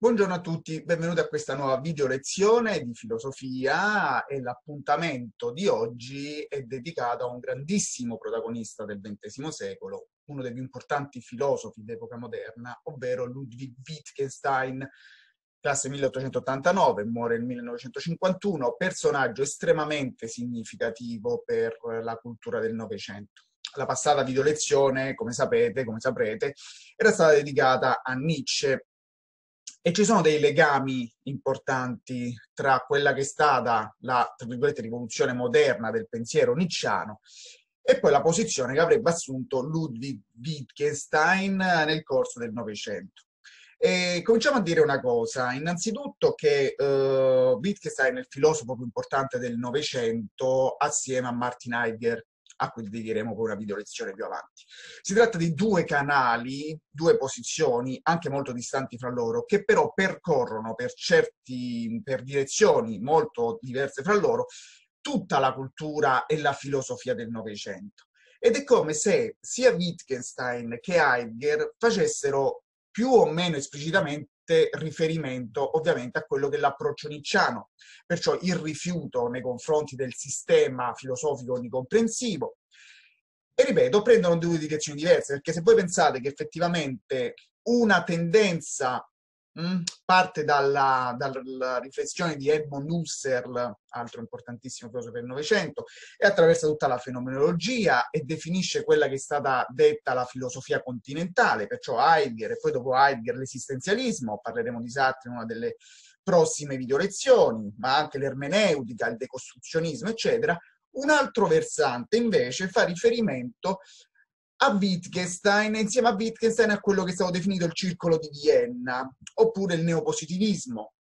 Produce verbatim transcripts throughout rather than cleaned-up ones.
Buongiorno a tutti, benvenuti a questa nuova video lezione di filosofia e l'appuntamento di oggi è dedicato a un grandissimo protagonista del ventesimo secolo, uno dei più importanti filosofi d'epoca moderna, ovvero Ludwig Wittgenstein, classe milleottocentottantanove, muore nel millenovecentocinquantuno, personaggio estremamente significativo per la cultura del Novecento. La passata video lezione, come sapete, come saprete, era stata dedicata a Nietzsche, e ci sono dei legami importanti tra quella che è stata la, tra virgolette, rivoluzione moderna del pensiero nietzschiano e poi la posizione che avrebbe assunto Ludwig Wittgenstein nel corso del Novecento. E cominciamo a dire una cosa, innanzitutto che uh, Wittgenstein è il filosofo più importante del Novecento assieme a Martin Heidegger, a cui dedicheremo poi una video lezione più avanti. Si tratta di due canali, due posizioni, anche molto distanti fra loro, che però percorrono per certi, per direzioni molto diverse fra loro, tutta la cultura e la filosofia del Novecento. Ed è come se sia Wittgenstein che Heidegger facessero più o meno esplicitamente riferimento ovviamente a quello che è l'approccio nicciano, perciò il rifiuto nei confronti del sistema filosofico onnicomprensivo. E ripeto, prendono due direzioni diverse, perché se voi pensate che effettivamente una tendenza mh, parte dalla, dalla riflessione di Edmund Husserl, altro importantissimo filosofo del Novecento, e attraversa tutta la fenomenologia e definisce quella che è stata detta la filosofia continentale, perciò Heidegger e poi dopo Heidegger l'esistenzialismo, parleremo di Sartre in una delle prossime video lezioni, ma anche l'ermeneutica, il decostruzionismo, eccetera. Un altro versante invece fa riferimento a Wittgenstein, insieme a Wittgenstein a quello che è stato definito il circolo di Vienna, oppure il neopositivismo.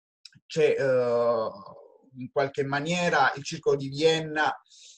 C'è eh, in qualche maniera il circolo di Vienna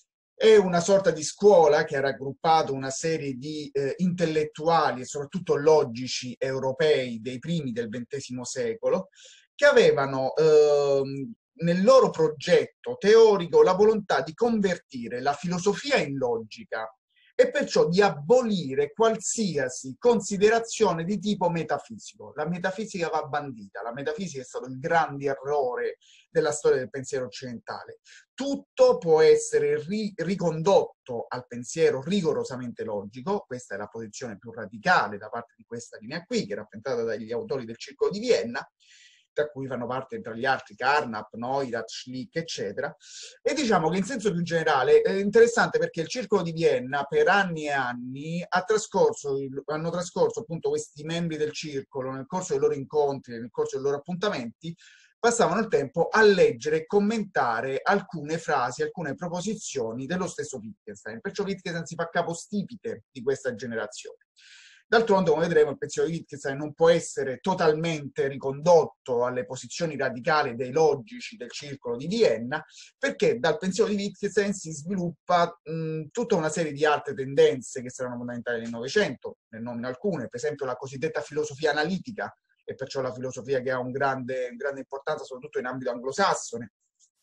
è una sorta di scuola che ha raggruppato una serie di eh, intellettuali e soprattutto logici europei dei primi del ventesimo secolo, che avevano eh, nel loro progetto teorico la volontà di convertire la filosofia in logica e perciò di abolire qualsiasi considerazione di tipo metafisico. La metafisica va bandita, la metafisica è stato il grande errore della storia del pensiero occidentale. Tutto può essere ri ricondotto al pensiero rigorosamente logico, questa è la posizione più radicale da parte di questa linea qui, che è rappresentata dagli autori del Circolo di Vienna, tra cui fanno parte tra gli altri Carnap, Neurath, Schlick, eccetera. E diciamo che in senso più generale è interessante perché il Circolo di Vienna per anni e anni ha trascorso, hanno trascorso appunto questi membri del circolo nel corso dei loro incontri, nel corso dei loro appuntamenti, passavano il tempo a leggere e commentare alcune frasi, alcune proposizioni dello stesso Wittgenstein. Perciò Wittgenstein si fa capostipite di questa generazione. D'altronde, come vedremo, il pensiero di Wittgenstein non può essere totalmente ricondotto alle posizioni radicali dei logici del circolo di Vienna, perché dal pensiero di Wittgenstein si sviluppa mh, tutta una serie di altre tendenze che saranno fondamentali nel Novecento, ne nomino alcune, per esempio la cosiddetta filosofia analitica, e perciò la filosofia che ha un grande, un grande importanza soprattutto in ambito anglosassone,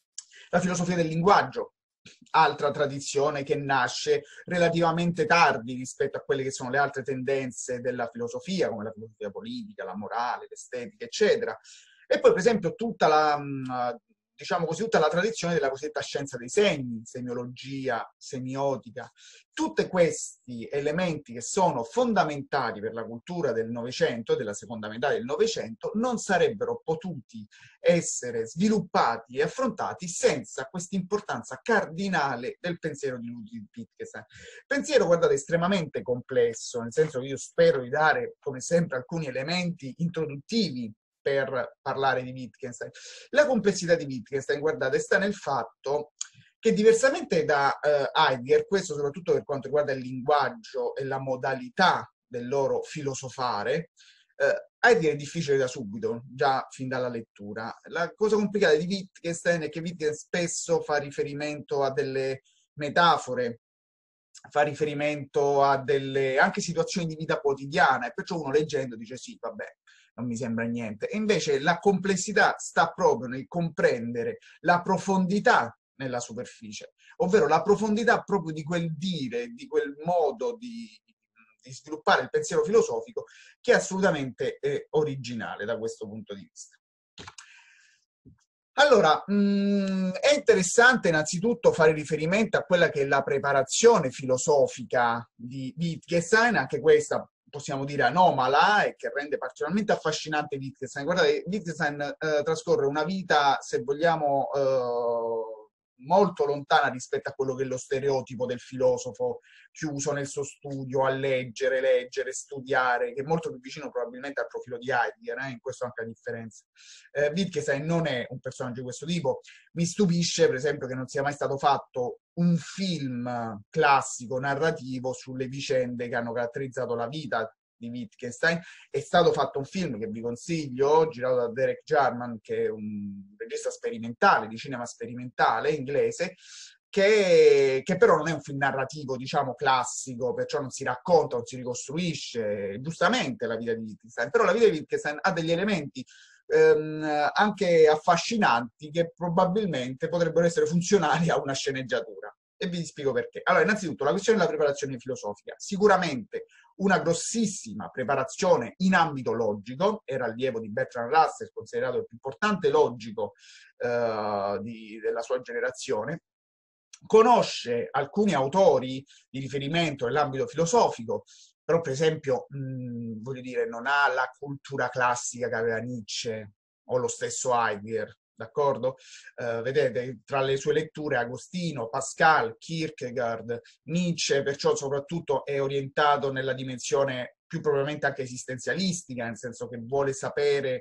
la filosofia del linguaggio, altra tradizione che nasce relativamente tardi rispetto a quelle che sono le altre tendenze della filosofia, come la filosofia politica, la morale, l'estetica, eccetera. E poi, per esempio, tutta la, diciamo così, tutta la tradizione della cosiddetta scienza dei segni, semiologia, semiotica. Tutti questi elementi che sono fondamentali per la cultura del Novecento, della seconda metà del Novecento, non sarebbero potuti essere sviluppati e affrontati senza questa importanza cardinale del pensiero di Ludwig Wittgenstein. Pensiero, guardate, estremamente complesso, nel senso che io spero di dare, come sempre, alcuni elementi introduttivi per parlare di Wittgenstein. La complessità di Wittgenstein, guardate, sta nel fatto che diversamente da eh, Heidegger, questo soprattutto per quanto riguarda il linguaggio e la modalità del loro filosofare, eh, Heidegger è difficile da subito, già fin dalla lettura. La cosa complicata di Wittgenstein è che Wittgenstein spesso fa riferimento a delle metafore, fa riferimento a delle anche situazioni di vita quotidiana, e perciò uno leggendo dice sì, vabbè, non mi sembra niente. E invece la complessità sta proprio nel comprendere la profondità nella superficie, ovvero la profondità proprio di quel dire, di quel modo di, di sviluppare il pensiero filosofico, che è assolutamente eh, originale da questo punto di vista. Allora, mh, è interessante innanzitutto fare riferimento a quella che è la preparazione filosofica di Wittgenstein, anche questa possiamo dire anomala e che rende particolarmente affascinante Wittgenstein. Guardate, Wittgenstein eh, trascorre una vita, se vogliamo, eh, molto lontana rispetto a quello che è lo stereotipo del filosofo chiuso nel suo studio a leggere, leggere, studiare, che è molto più vicino probabilmente al profilo di Heidegger, eh? In questo anche la differenza. Eh, Wittgenstein non è un personaggio di questo tipo. Mi stupisce, per esempio, che non sia mai stato fatto un film classico, narrativo, sulle vicende che hanno caratterizzato la vita di Wittgenstein. È stato fatto un film che vi consiglio, girato da Derek Jarman, che è un regista sperimentale, di cinema sperimentale inglese, che, che però non è un film narrativo, diciamo, classico, perciò non si racconta, non si ricostruisce giustamente la vita di Wittgenstein, però la vita di Wittgenstein ha degli elementi ehm, anche affascinanti che probabilmente potrebbero essere funzionali a una sceneggiatura. E vi spiego perché. Allora, innanzitutto, la questione della preparazione filosofica. Sicuramente una grossissima preparazione in ambito logico, era allievo di Bertrand Russell, considerato il più importante logico eh, di, della sua generazione, conosce alcuni autori di riferimento nell'ambito filosofico, però per esempio, mh, voglio dire, non ha la cultura classica che aveva Nietzsche o lo stesso Heidegger, d'accordo? Uh, vedete, tra le sue letture Agostino, Pascal, Kierkegaard, Nietzsche, perciò soprattutto è orientato nella dimensione più propriamente anche esistenzialistica, nel senso che vuole sapere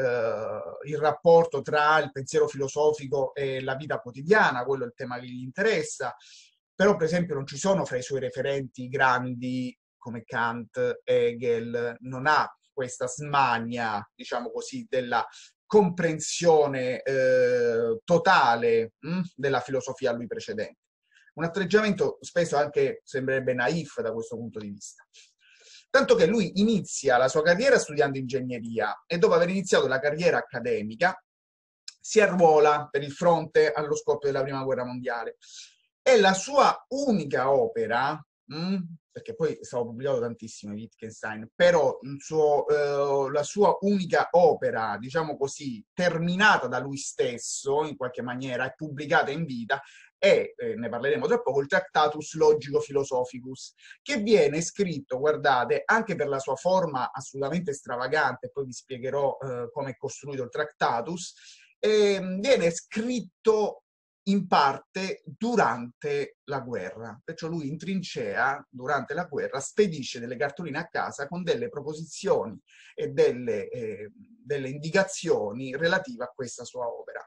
uh, il rapporto tra il pensiero filosofico e la vita quotidiana, quello è il tema che gli interessa, però per esempio non ci sono fra i suoi referenti grandi come Kant, Hegel, non ha questa smania, diciamo così, della comprensione eh, totale mh, della filosofia a lui precedente. Un atteggiamento spesso anche sembrerebbe naif da questo punto di vista. Tanto che lui inizia la sua carriera studiando ingegneria e dopo aver iniziato la carriera accademica si arruola per il fronte allo scoppio della Prima Guerra Mondiale. E la sua unica opera, mh, perché poi è stato pubblicato tantissimo Wittgenstein, però il suo, eh, la sua unica opera, diciamo così, terminata da lui stesso, in qualche maniera, e pubblicata in vita, è, eh, ne parleremo tra poco, il Tractatus Logico Philosophicus, che viene scritto, guardate, anche per la sua forma assolutamente stravagante, poi vi spiegherò eh, come è costruito il Tractatus, eh, viene scritto in parte durante la guerra, perciò lui in trincea durante la guerra spedisce delle cartoline a casa con delle proposizioni e delle, eh, delle indicazioni relative a questa sua opera.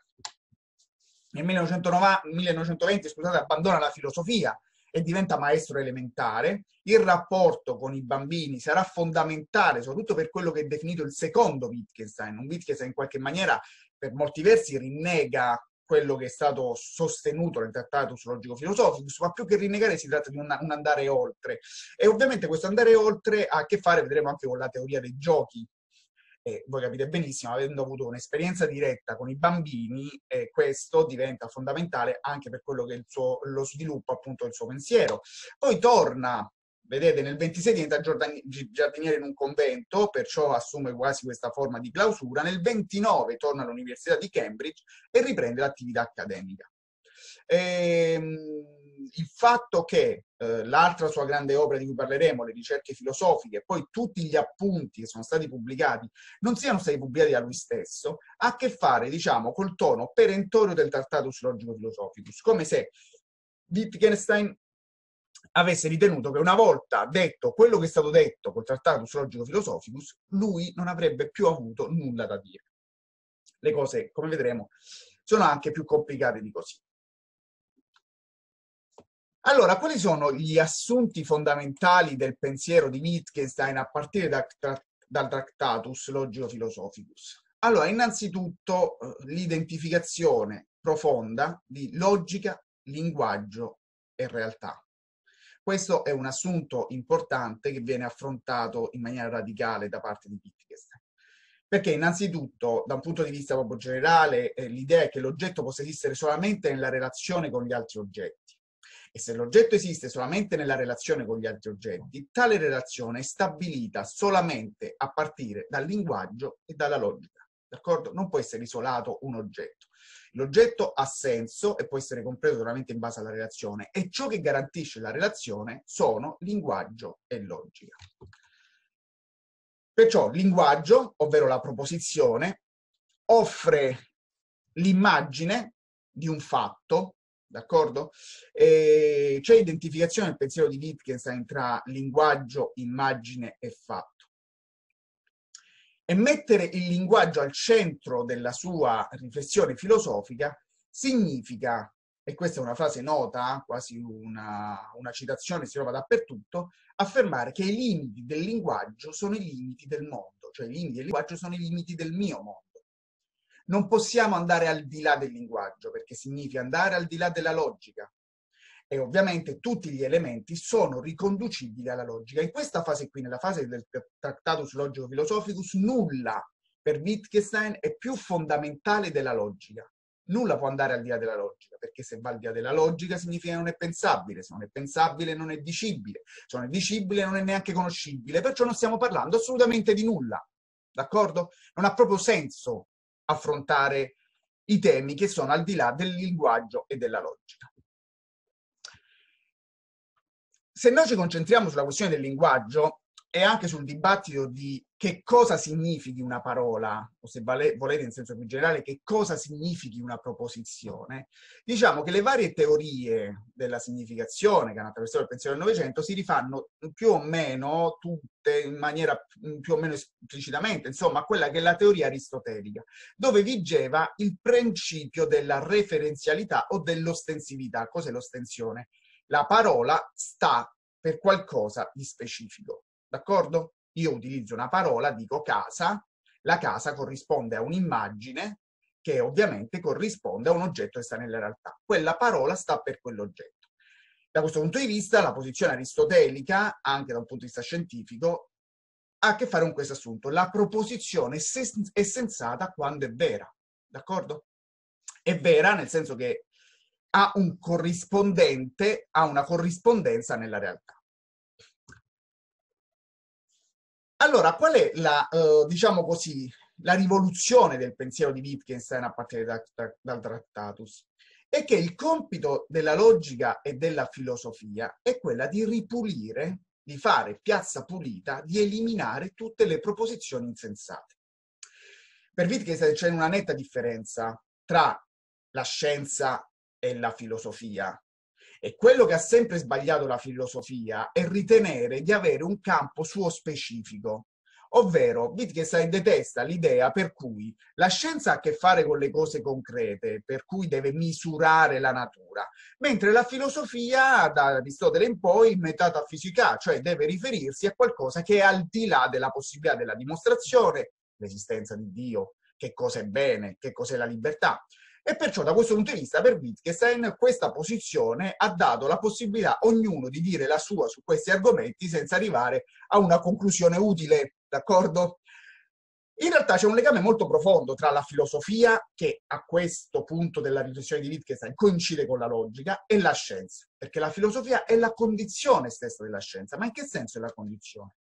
Nel millenovecentoventi, scusate, abbandona la filosofia e diventa maestro elementare. Il rapporto con i bambini sarà fondamentale, soprattutto per quello che è definito il secondo Wittgenstein. Un Wittgenstein in qualche maniera, per molti versi, rinnega quello che è stato sostenuto nel trattato sul logico filosofico, ma più che rinnegare si tratta di un, un andare oltre. E ovviamente questo andare oltre ha a che fare, vedremo, anche con la teoria dei giochi. E voi capite benissimo, avendo avuto un'esperienza diretta con i bambini, eh, questo diventa fondamentale anche per quello che è il suo, lo sviluppo appunto del suo pensiero. Poi torna, vedete, nel ventisei diventa giardiniere in un convento, perciò assume quasi questa forma di clausura. Nel ventinove torna all'Università di Cambridge e riprende l'attività accademica. Ehm, il fatto che eh, l'altra sua grande opera di cui parleremo, le ricerche filosofiche, e poi tutti gli appunti che sono stati pubblicati non siano stati pubblicati da lui stesso, ha a che fare, diciamo, col tono perentorio del Tractatus Logico Philosophicus, come se Wittgenstein avesse ritenuto che una volta detto quello che è stato detto col Tractatus Logico Philosophicus, lui non avrebbe più avuto nulla da dire. Le cose, come vedremo, sono anche più complicate di così. Allora, quali sono gli assunti fondamentali del pensiero di Wittgenstein a partire da, tra, dal Tractatus Logico Philosophicus? Allora, innanzitutto l'identificazione profonda di logica, linguaggio e realtà. Questo è un assunto importante che viene affrontato in maniera radicale da parte di Wittgenstein. Perché innanzitutto, da un punto di vista proprio generale, eh, l'idea è che l'oggetto possa esistere solamente nella relazione con gli altri oggetti. E se l'oggetto esiste solamente nella relazione con gli altri oggetti, tale relazione è stabilita solamente a partire dal linguaggio e dalla logica. D'accordo? Non può essere isolato un oggetto. L'oggetto ha senso e può essere compreso solamente in base alla relazione, e ciò che garantisce la relazione sono linguaggio e logica. Perciò linguaggio, ovvero la proposizione, offre l'immagine di un fatto, d'accordo? C'è identificazione nel pensiero di Wittgenstein tra linguaggio, immagine e fatto. E mettere il linguaggio al centro della sua riflessione filosofica significa, e questa è una frase nota, quasi una, una citazione, si trova dappertutto, affermare che i limiti del linguaggio sono i limiti del mondo, cioè i limiti del linguaggio sono i limiti del mio mondo. Non possiamo andare al di là del linguaggio, perché significa andare al di là della logica. E ovviamente tutti gli elementi sono riconducibili alla logica. In questa fase qui, nella fase del Tractatus Logico Philosophicus, nulla per Wittgenstein è più fondamentale della logica. Nulla può andare al di là della logica, perché se va al di là della logica significa che non è pensabile, se non è pensabile non è dicibile, se non è dicibile non è neanche conoscibile, perciò non stiamo parlando assolutamente di nulla, d'accordo? Non ha proprio senso affrontare i temi che sono al di là del linguaggio e della logica. Se noi ci concentriamo sulla questione del linguaggio e anche sul dibattito di che cosa significhi una parola, o se volete in senso più generale, che cosa significhi una proposizione, diciamo che le varie teorie della significazione che hanno attraversato il pensiero del Novecento si rifanno più o meno tutte in maniera più o meno esplicitamente, insomma, a quella che è la teoria aristotelica, dove vigeva il principio della referenzialità o dell'ostensività. Cos'è l'ostensione? La parola sta per qualcosa di specifico, d'accordo? Io utilizzo una parola, dico casa, la casa corrisponde a un'immagine che ovviamente corrisponde a un oggetto che sta nella realtà. Quella parola sta per quell'oggetto. Da questo punto di vista, la posizione aristotelica, anche da un punto di vista scientifico, ha a che fare con questo assunto. La proposizione è sensata quando è vera, d'accordo? È vera nel senso che ha un corrispondente, ha una corrispondenza nella realtà. Allora, qual è la, eh, diciamo così, la rivoluzione del pensiero di Wittgenstein a partire da, da, dal Tractatus? È che il compito della logica e della filosofia è quella di ripulire, di fare piazza pulita, di eliminare tutte le proposizioni insensate. Per Wittgenstein c'è una netta differenza tra la scienza e la filosofia. E quello che ha sempre sbagliato la filosofia è ritenere di avere un campo suo specifico, ovvero Wittgenstein detesta l'idea per cui la scienza ha a che fare con le cose concrete, per cui deve misurare la natura, mentre la filosofia, da Aristotele in poi, metafisica, cioè deve riferirsi a qualcosa che è al di là della possibilità della dimostrazione, l'esistenza di Dio, che cosa è bene, che cos'è la libertà. E perciò da questo punto di vista per Wittgenstein questa posizione ha dato la possibilità a ognuno di dire la sua su questi argomenti senza arrivare a una conclusione utile, d'accordo? In realtà c'è un legame molto profondo tra la filosofia, che a questo punto della riflessione di Wittgenstein coincide con la logica, e la scienza, perché la filosofia è la condizione stessa della scienza. Ma in che senso è la condizione?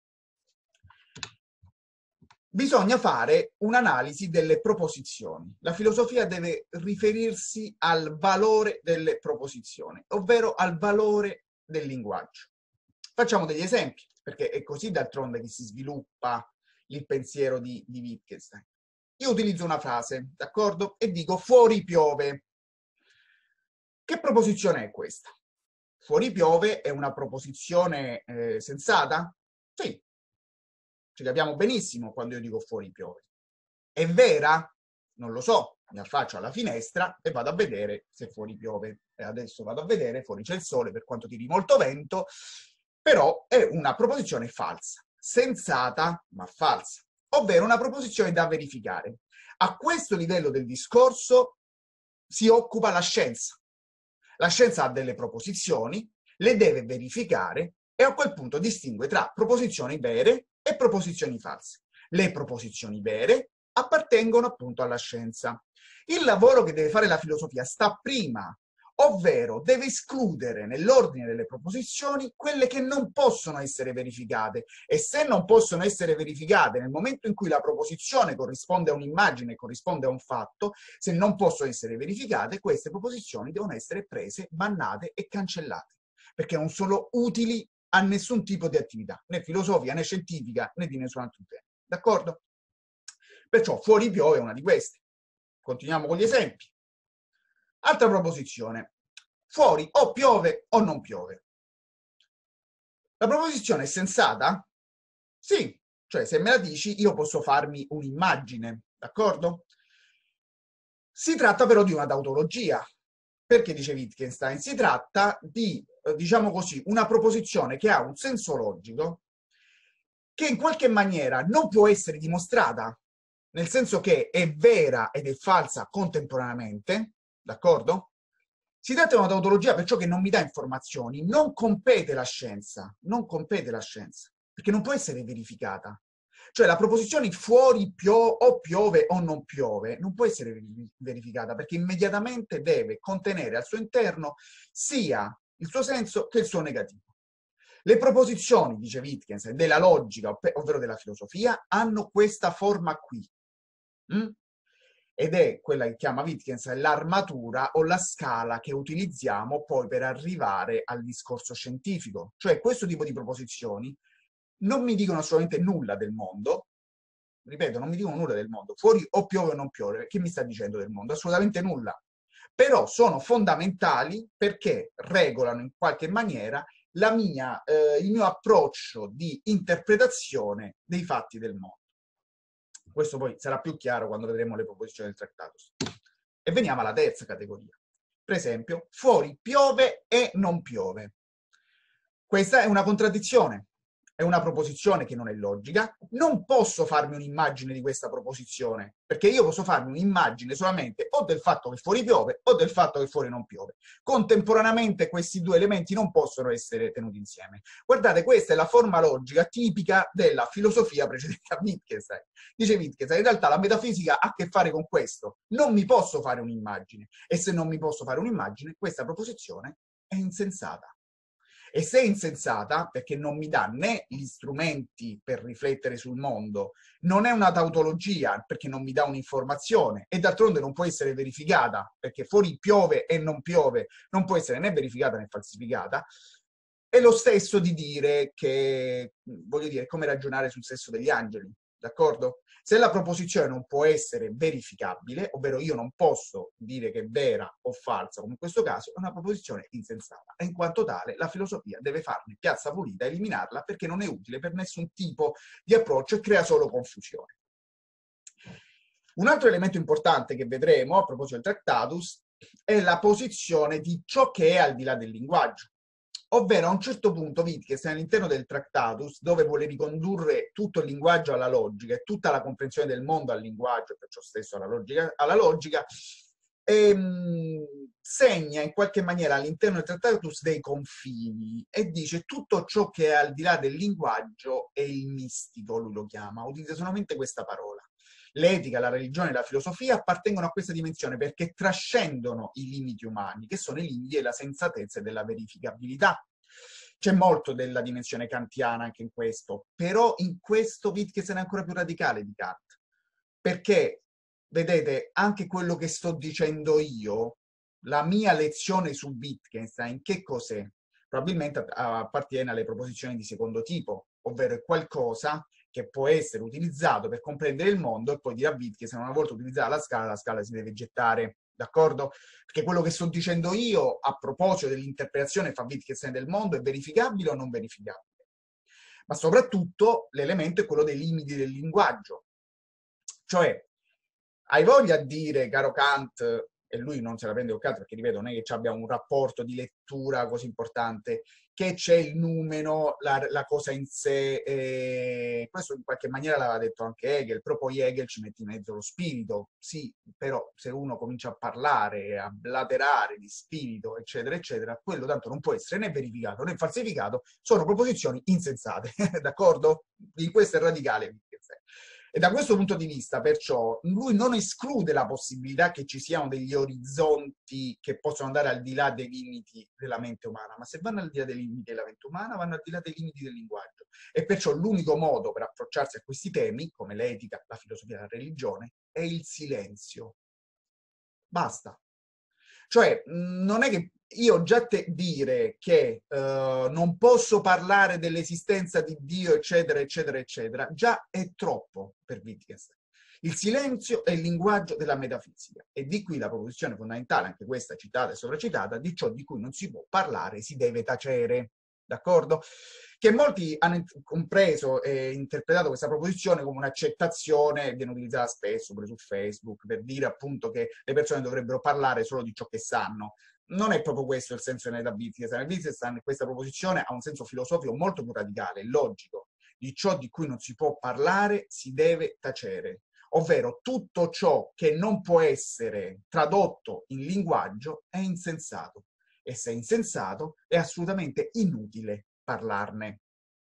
Bisogna fare un'analisi delle proposizioni. La filosofia deve riferirsi al valore delle proposizioni, ovvero al valore del linguaggio. Facciamo degli esempi, perché è così d'altronde che si sviluppa il pensiero di, di Wittgenstein. Io utilizzo una frase, d'accordo? E dico fuori piove. Che proposizione è questa? Fuori piove è una proposizione eh, sensata? Sì. Ci capiamo benissimo quando io dico fuori piove. È vera? Non lo so, mi affaccio alla finestra e vado a vedere se fuori piove. E adesso vado a vedere, fuori c'è il sole, per quanto tiri molto vento, però è una proposizione falsa, sensata ma falsa, ovvero una proposizione da verificare. A questo livello del discorso si occupa la scienza. La scienza ha delle proposizioni, le deve verificare e a quel punto distingue tra proposizioni vere e proposizioni false. Le proposizioni vere appartengono appunto alla scienza. Il lavoro che deve fare la filosofia sta prima ovvero deve escludere nell'ordine delle proposizioni quelle che non possono essere verificate, e se non possono essere verificate nel momento in cui la proposizione corrisponde a un'immagine, corrisponde a un fatto, se non possono essere verificate, queste proposizioni devono essere prese, bannate e cancellate, perché non sono utili a nessun tipo di attività, né filosofica, né scientifica, né di nessun altro genere. D'accordo? Perciò fuori piove è una di queste. Continuiamo con gli esempi. Altra proposizione. Fuori o piove o non piove. La proposizione è sensata? Sì, cioè se me la dici io posso farmi un'immagine, d'accordo? Si tratta però di una tautologia. Perché dice Wittgenstein? Si tratta di, eh, diciamo così, una proposizione che ha un senso logico che in qualche maniera non può essere dimostrata, nel senso che è vera ed è falsa contemporaneamente, d'accordo? Si tratta di una tautologia perciò che non mi dà informazioni, non compete la scienza, non compete la scienza, perché non può essere verificata. Cioè la proposizione fuori pio o piove o non piove non può essere verificata, perché immediatamente deve contenere al suo interno sia il suo senso che il suo negativo. Le proposizioni, dice Wittgenstein, della logica, ovvero della filosofia, hanno questa forma qui. Mm? Ed è quella che chiama Wittgenstein l'armatura o la scala che utilizziamo poi per arrivare al discorso scientifico. Cioè questo tipo di proposizioni non mi dicono assolutamente nulla del mondo, ripeto, non mi dicono nulla del mondo, fuori o piove o non piove, che mi sta dicendo del mondo? Assolutamente nulla. Però sono fondamentali perché regolano in qualche maniera la mia, eh, il mio approccio di interpretazione dei fatti del mondo. Questo poi sarà più chiaro quando vedremo le proposizioni del Tractatus. E veniamo alla terza categoria. Per esempio, fuori piove e non piove. Questa è una contraddizione, è una proposizione che non è logica. Non posso farmi un'immagine di questa proposizione, perché io posso farmi un'immagine solamente o del fatto che fuori piove o del fatto che fuori non piove. Contemporaneamente questi due elementi non possono essere tenuti insieme. Guardate, questa è la forma logica tipica della filosofia precedente a Wittgenstein. Dice Wittgenstein, in realtà la metafisica ha a che fare con questo. Non mi posso fare un'immagine, e se non mi posso fare un'immagine, questa proposizione è insensata. E se è insensata, perché non mi dà né gli strumenti per riflettere sul mondo, non è una tautologia, perché non mi dà un'informazione, e d'altronde non può essere verificata, perché fuori piove e non piove, non può essere né verificata né falsificata, è lo stesso di dire che, voglio dire, come ragionare sul sesso degli angeli, d'accordo? Se la proposizione non può essere verificabile, ovvero io non posso dire che è vera o falsa, come in questo caso, è una proposizione insensata. E in quanto tale, la filosofia deve farne piazza pulita, eliminarla, perché non è utile per nessun tipo di approccio e crea solo confusione. Un altro elemento importante che vedremo, a proposito del Tractatus, è la posizione di ciò che è al di là del linguaggio. Ovvero a un certo punto Wittgenstein all'interno del Tractatus, dove vuole ricondurre tutto il linguaggio alla logica e tutta la comprensione del mondo al linguaggio, perciò stesso alla logica, alla logica ehm, segna in qualche maniera all'interno del Tractatus dei confini e dice tutto ciò che è al di là del linguaggio è il mistico, lui lo chiama, utilizza solamente questa parola. L'etica, la religione e la filosofia appartengono a questa dimensione perché trascendono i limiti umani, che sono i limiti della sensatezza e della verificabilità. C'è molto della dimensione kantiana anche in questo, però in questo Wittgenstein è ancora più radicale di Kant, perché, vedete, anche quello che sto dicendo io, la mia lezione su Wittgenstein, che cos'è? Probabilmente appartiene alle proposizioni di secondo tipo, ovvero è qualcosa che può essere utilizzato per comprendere il mondo e poi dire a Wittgenstein, una volta utilizzata la scala, la scala si deve gettare, d'accordo? Perché quello che sto dicendo io a proposito dell'interpretazione fa Wittgenstein del mondo è verificabile o non verificabile? Ma soprattutto l'elemento è quello dei limiti del linguaggio. Cioè, hai voglia a dire, caro Kant, e lui non se la prende con Kant perché, ripeto, non è che abbia un rapporto di lettura così importante, che c'è il numero, la, la cosa in sé, eh, questo in qualche maniera l'aveva detto anche Hegel, però poi Hegel ci mette in mezzo lo spirito, sì, però se uno comincia a parlare, a blaterare di spirito, eccetera, eccetera, quello tanto non può essere né verificato né falsificato, sono proposizioni insensate, d'accordo? Di questo è radicale. E da questo punto di vista, perciò, lui non esclude la possibilità che ci siano degli orizzonti che possono andare al di là dei limiti della mente umana, ma se vanno al di là dei limiti della mente umana, vanno al di là dei limiti del linguaggio. E perciò l'unico modo per approcciarsi a questi temi, come l'etica, la filosofia e la religione, è il silenzio. Basta. Cioè, non è che io già te dire che uh, non posso parlare dell'esistenza di Dio, eccetera, eccetera, eccetera, già è troppo per Wittgenstein. Il silenzio è il linguaggio della metafisica e di qui la proposizione fondamentale, anche questa citata e sovracitata, di ciò di cui non si può parlare, si deve tacere. D'accordo? Che molti hanno compreso e interpretato questa proposizione come un'accettazione, viene utilizzata spesso pure su Facebook, per dire appunto che le persone dovrebbero parlare solo di ciò che sanno. Non è proprio questo il senso da Wittgenstein. Wittgenstein questa proposizione ha un senso filosofico molto più radicale, logico. Di ciò di cui non si può parlare si deve tacere, ovvero tutto ciò che non può essere tradotto in linguaggio è insensato. E se è insensato è assolutamente inutile parlarne.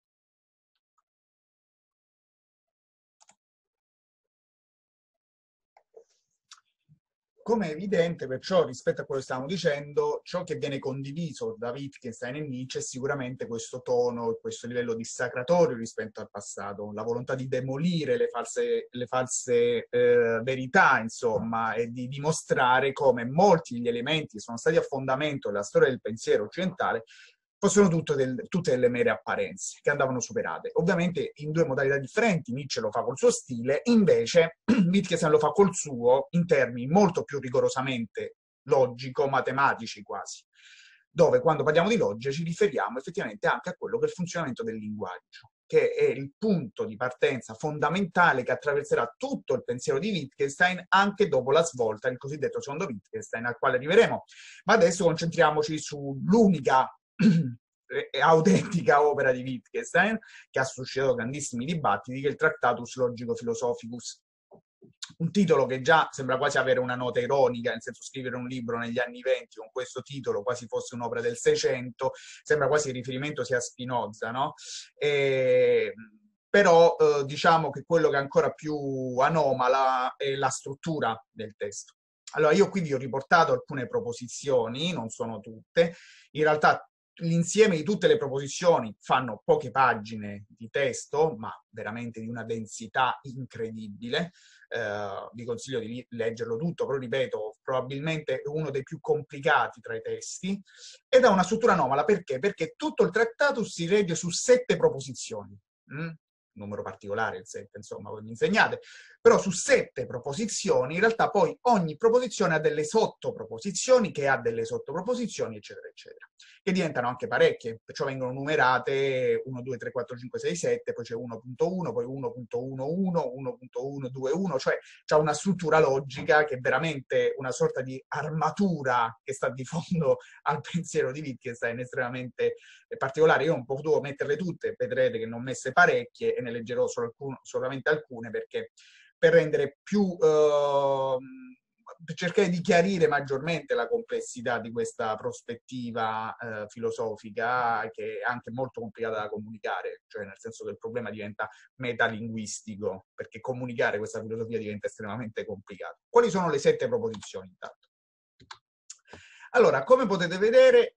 Come è evidente, perciò, rispetto a quello che stavamo dicendo, ciò che viene condiviso da Wittgenstein e Nietzsche è sicuramente questo tono, questo livello dissacratorio rispetto al passato, la volontà di demolire le false, le false eh, verità, insomma, e di dimostrare come molti degli elementi che sono stati a fondamento della storia del pensiero occidentale fossero tutto del, tutte delle mere apparenze che andavano superate. Ovviamente in due modalità differenti, Nietzsche lo fa col suo stile, invece Wittgenstein lo fa col suo in termini molto più rigorosamente logico-matematici quasi, dove quando parliamo di logica ci riferiamo effettivamente anche a quello che è il funzionamento del linguaggio, che è il punto di partenza fondamentale che attraverserà tutto il pensiero di Wittgenstein anche dopo la svolta, il cosiddetto secondo Wittgenstein, al quale arriveremo. Ma adesso concentriamoci sull'unica autentica opera di Wittgenstein che ha suscitato grandissimi dibattiti, che è il Tractatus Logico-Philosophicus, un titolo che già sembra quasi avere una nota ironica, nel senso scrivere un libro negli anni venti con questo titolo, quasi fosse un'opera del Seicento, sembra quasi il riferimento sia a Spinoza, no? E, però eh, diciamo che quello che è ancora più anomala è la struttura del testo. Allora, io qui vi ho riportato alcune proposizioni, non sono tutte, in realtà l'insieme di tutte le proposizioni fanno poche pagine di testo, ma veramente di una densità incredibile. Eh, vi consiglio di leggerlo tutto, però ripeto, probabilmente è uno dei più complicati tra i testi, ed ha una struttura anomala. Perché? Perché tutto il Tractatus si regge su sette proposizioni. Mm? Numero particolare il sette, insomma, voi mi insegnate, però su sette proposizioni, in realtà poi ogni proposizione ha delle sottoproposizioni, che ha delle sottoproposizioni, eccetera, eccetera, che diventano anche parecchie, perciò vengono numerate uno, due, tre, quattro, cinque, sei, sette, poi c'è uno punto uno, poi uno punto undici, uno punto centodventuno, cioè c'è una struttura logica che è veramente una sorta di armatura che sta di fondo al pensiero di Wittgenstein, estremamente particolare. Io non ho potuto metterle tutte, vedrete che ne ho messe parecchie e ne leggerò solo alcune, solamente alcune, perché per rendere più eh, per cercare di chiarire maggiormente la complessità di questa prospettiva eh, filosofica, che è anche molto complicata da comunicare, cioè nel senso che il problema diventa metalinguistico, perché comunicare questa filosofia diventa estremamente complicato. Quali sono le sette proposizioni intanto? Allora, come potete vedere,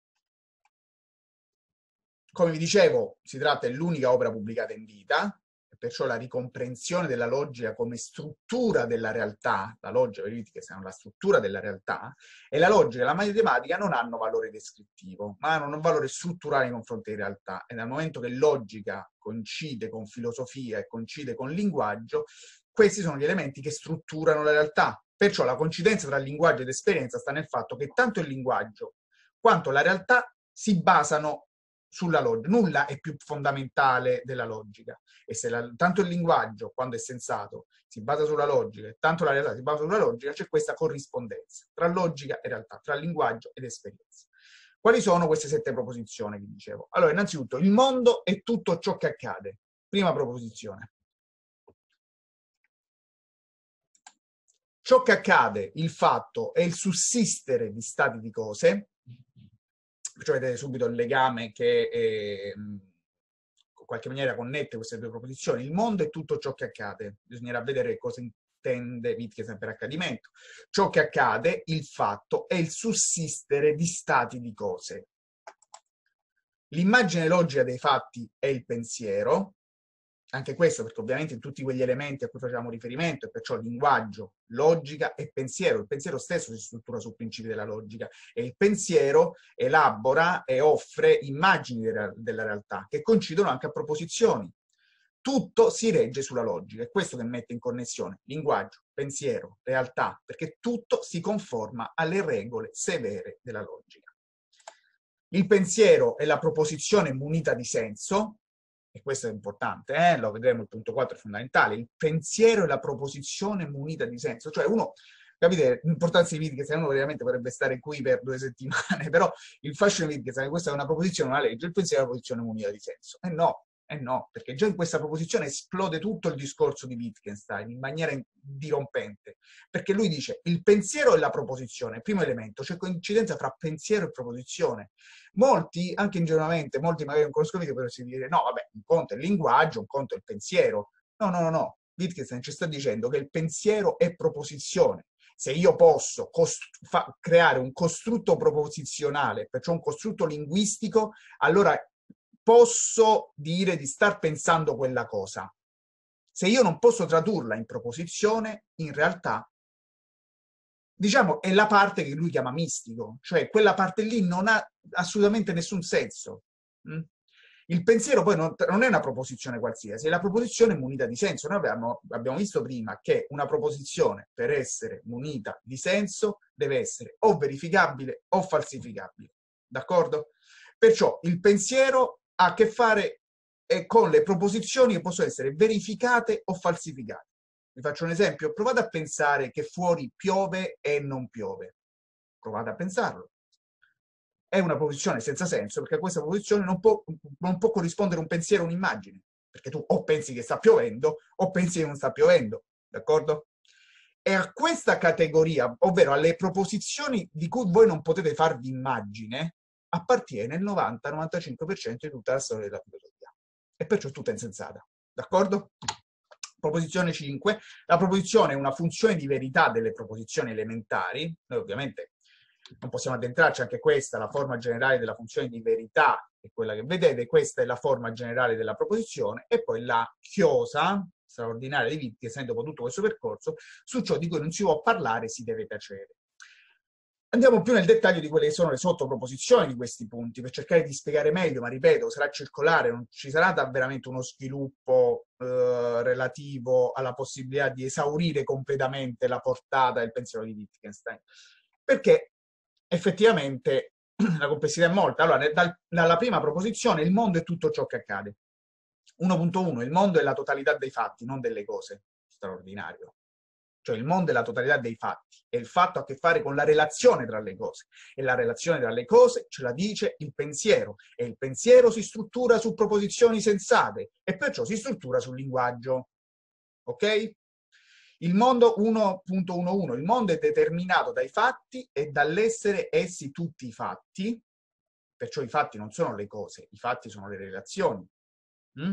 come vi dicevo, si tratta dell'unica opera pubblicata in vita, perciò la ricomprensione della logica come struttura della realtà, la logica per Wittgenstein è la struttura della realtà, e la logica e la matematica non hanno valore descrittivo, ma hanno un valore strutturale nei confronti di realtà. E dal momento che logica coincide con filosofia e coincide con linguaggio, questi sono gli elementi che strutturano la realtà. Perciò la coincidenza tra linguaggio ed esperienza sta nel fatto che tanto il linguaggio quanto la realtà si basano sulla logica. Nulla è più fondamentale della logica. E se la, tanto il linguaggio, quando è sensato, si basa sulla logica, e tanto la realtà si basa sulla logica, c'è questa corrispondenza tra logica e realtà, tra linguaggio ed esperienza. Quali sono queste sette proposizioni che dicevo? Allora, innanzitutto, il mondo è tutto ciò che accade. Prima proposizione. Ciò che accade, il fatto, è il sussistere di stati di cose. Perciò vedete subito il legame che è, qualche maniera connette queste due proposizioni. Il mondo è tutto ciò che accade. Bisognerà vedere cosa intende Wittgenstein per accadimento. Ciò che accade, il fatto, è il sussistere di stati di cose. L'immagine logica dei fatti è il pensiero, anche questo perché ovviamente in tutti quegli elementi a cui facciamo riferimento, e perciò linguaggio, logica e pensiero, il pensiero stesso si struttura sul principio della logica e il pensiero elabora e offre immagini della realtà che coincidono anche a proposizioni. Tutto si regge sulla logica, è questo che mette in connessione linguaggio, pensiero, realtà, perché tutto si conforma alle regole severe della logica. Il pensiero è la proposizione munita di senso, e questo è importante, eh? Lo vedremo, il punto quattro è fondamentale. Il pensiero è la proposizione munita di senso, cioè uno, capite l'importanza di Wittgenstein, uno veramente vorrebbe stare qui per due settimane, però il fascino di Wittgenstein, questa è una proposizione, una legge, il pensiero è la proposizione munita di senso. E eh no, eh no, perché già in questa proposizione esplode tutto il discorso di Wittgenstein in maniera dirompente, perché lui dice il pensiero è la proposizione, primo elemento, c'è coincidenza fra pensiero e proposizione. Molti, anche ingenuamente, molti magari non conoscono video, però si dire no, vabbè, un conto è il linguaggio, un conto è il pensiero. No, no, no, no, Wittgenstein ci sta dicendo che il pensiero è proposizione. Se io posso creare un costrutto proposizionale, perciò un costrutto linguistico, allora posso dire di star pensando quella cosa. Se io non posso tradurla in proposizione, in realtà, diciamo, è la parte che lui chiama mistico, cioè quella parte lì non ha assolutamente nessun senso. Mm? Il pensiero poi non, non è una proposizione qualsiasi, è la proposizione munita di senso. Noi abbiamo, abbiamo visto prima che una proposizione, per essere munita di senso, deve essere o verificabile o falsificabile. D'accordo? Perciò il pensiero ha a che fare con le proposizioni che possono essere verificate o falsificate. Vi faccio un esempio. Provate a pensare che fuori piove e non piove. Provate a pensarlo. È una proposizione senza senso, perché a questa proposizione non può, non può corrispondere un pensiero, un'immagine, perché tu o pensi che sta piovendo o pensi che non sta piovendo, d'accordo? E a questa categoria, ovvero alle proposizioni di cui voi non potete farvi immagine, appartiene il novanta novantacinque per cento di tutta la storia della filosofia. E perciò è tutta insensata, d'accordo? Proposizione cinque. La proposizione è una funzione di verità delle proposizioni elementari. Noi ovviamente non possiamo addentrarci, anche questa, la forma generale della funzione di verità è quella che vedete, questa è la forma generale della proposizione, e poi la chiosa straordinaria di Wittgenstein, dopo tutto questo percorso, su ciò di cui non si può parlare si deve tacere. Andiamo più nel dettaglio di quelle che sono le sottoproposizioni di questi punti, per cercare di spiegare meglio, ma ripeto, sarà circolare, non ci sarà veramente uno sviluppo eh, relativo alla possibilità di esaurire completamente la portata del pensiero di Wittgenstein, perché effettivamente la complessità è molta. Allora, dal, dalla prima proposizione, il mondo è tutto ciò che accade. uno punto uno, il mondo è la totalità dei fatti, non delle cose. Straordinario. Cioè il mondo è la totalità dei fatti, e il fatto ha a che fare con la relazione tra le cose, e la relazione tra le cose ce la dice il pensiero, e il pensiero si struttura su proposizioni sensate, e perciò si struttura sul linguaggio. Ok? Il mondo uno punto undici, il mondo è determinato dai fatti e dall'essere essi tutti i fatti, perciò i fatti non sono le cose, i fatti sono le relazioni. Mm?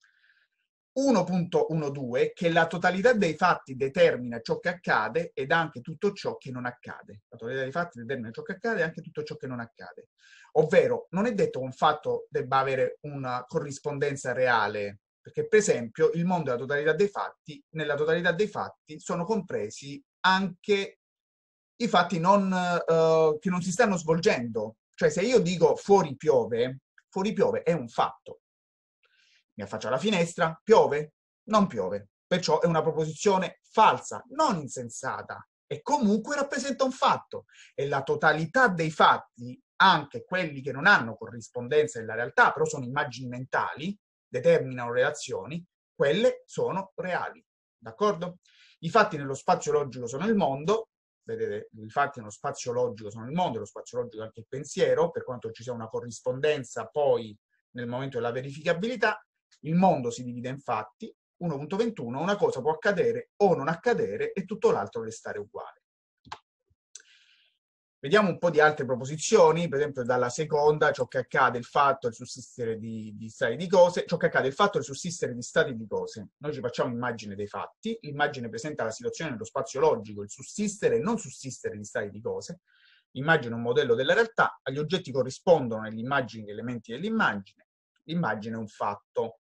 uno punto dodici, che la totalità dei fatti determina ciò che accade ed anche tutto ciò che non accade. La totalità dei fatti determina ciò che accade e anche tutto ciò che non accade. Ovvero, non è detto che un fatto debba avere una corrispondenza reale, perché per esempio il mondo è la totalità dei fatti, nella totalità dei fatti sono compresi anche i fatti non, uh, che non si stanno svolgendo. Cioè se io dico fuori piove, fuori piove è un fatto. Mi affaccio alla finestra, piove? Non piove. Perciò è una proposizione falsa, non insensata, e comunque rappresenta un fatto. E la totalità dei fatti, anche quelli che non hanno corrispondenza nella realtà, però sono immagini mentali, determinano relazioni, quelle sono reali. D'accordo? I fatti nello spazio logico sono il mondo, vedete, i fatti nello spazio logico sono il mondo, lo spazio logico è anche il pensiero, per quanto ci sia una corrispondenza poi nel momento della verificabilità. Il mondo si divide in fatti, uno punto ventuno, una cosa può accadere o non accadere e tutto l'altro restare uguale. Vediamo un po' di altre proposizioni, per esempio dalla seconda, ciò che accade, il fatto, il sussistere di, di stati di cose, ciò che accade, il fatto, il sussistere di stati di cose. Noi ci facciamo immagine dei fatti, l'immagine presenta la situazione nello spazio logico, il sussistere e non sussistere di stati di cose. L'immagine è un modello della realtà, agli oggetti corrispondono nelle immagini gli elementi dell'immagine, l'immagine è un fatto.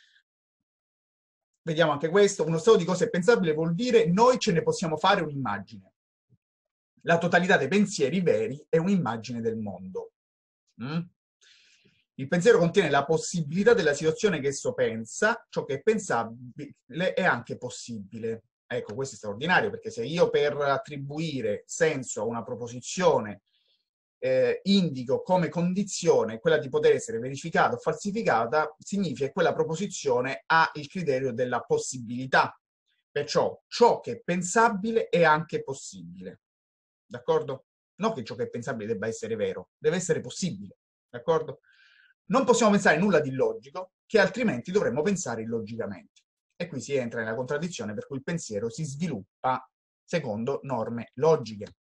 Vediamo anche questo, uno stato di cose pensabile vuol dire noi ce ne possiamo fare un'immagine. La totalità dei pensieri veri è un'immagine del mondo. Mm? Il pensiero contiene la possibilità della situazione che esso pensa, ciò che è pensabile è anche possibile. Ecco, questo è straordinario, perché se io per attribuire senso a una proposizione eh, indico come condizione quella di poter essere verificata o falsificata, significa che quella proposizione ha il criterio della possibilità. Perciò ciò che è pensabile è anche possibile. D'accordo? Non che ciò che è pensabile debba essere vero, deve essere possibile. D'accordo? Non possiamo pensare nulla di illogico, che altrimenti dovremmo pensare illogicamente. E qui si entra nella contraddizione per cui il pensiero si sviluppa secondo norme logiche.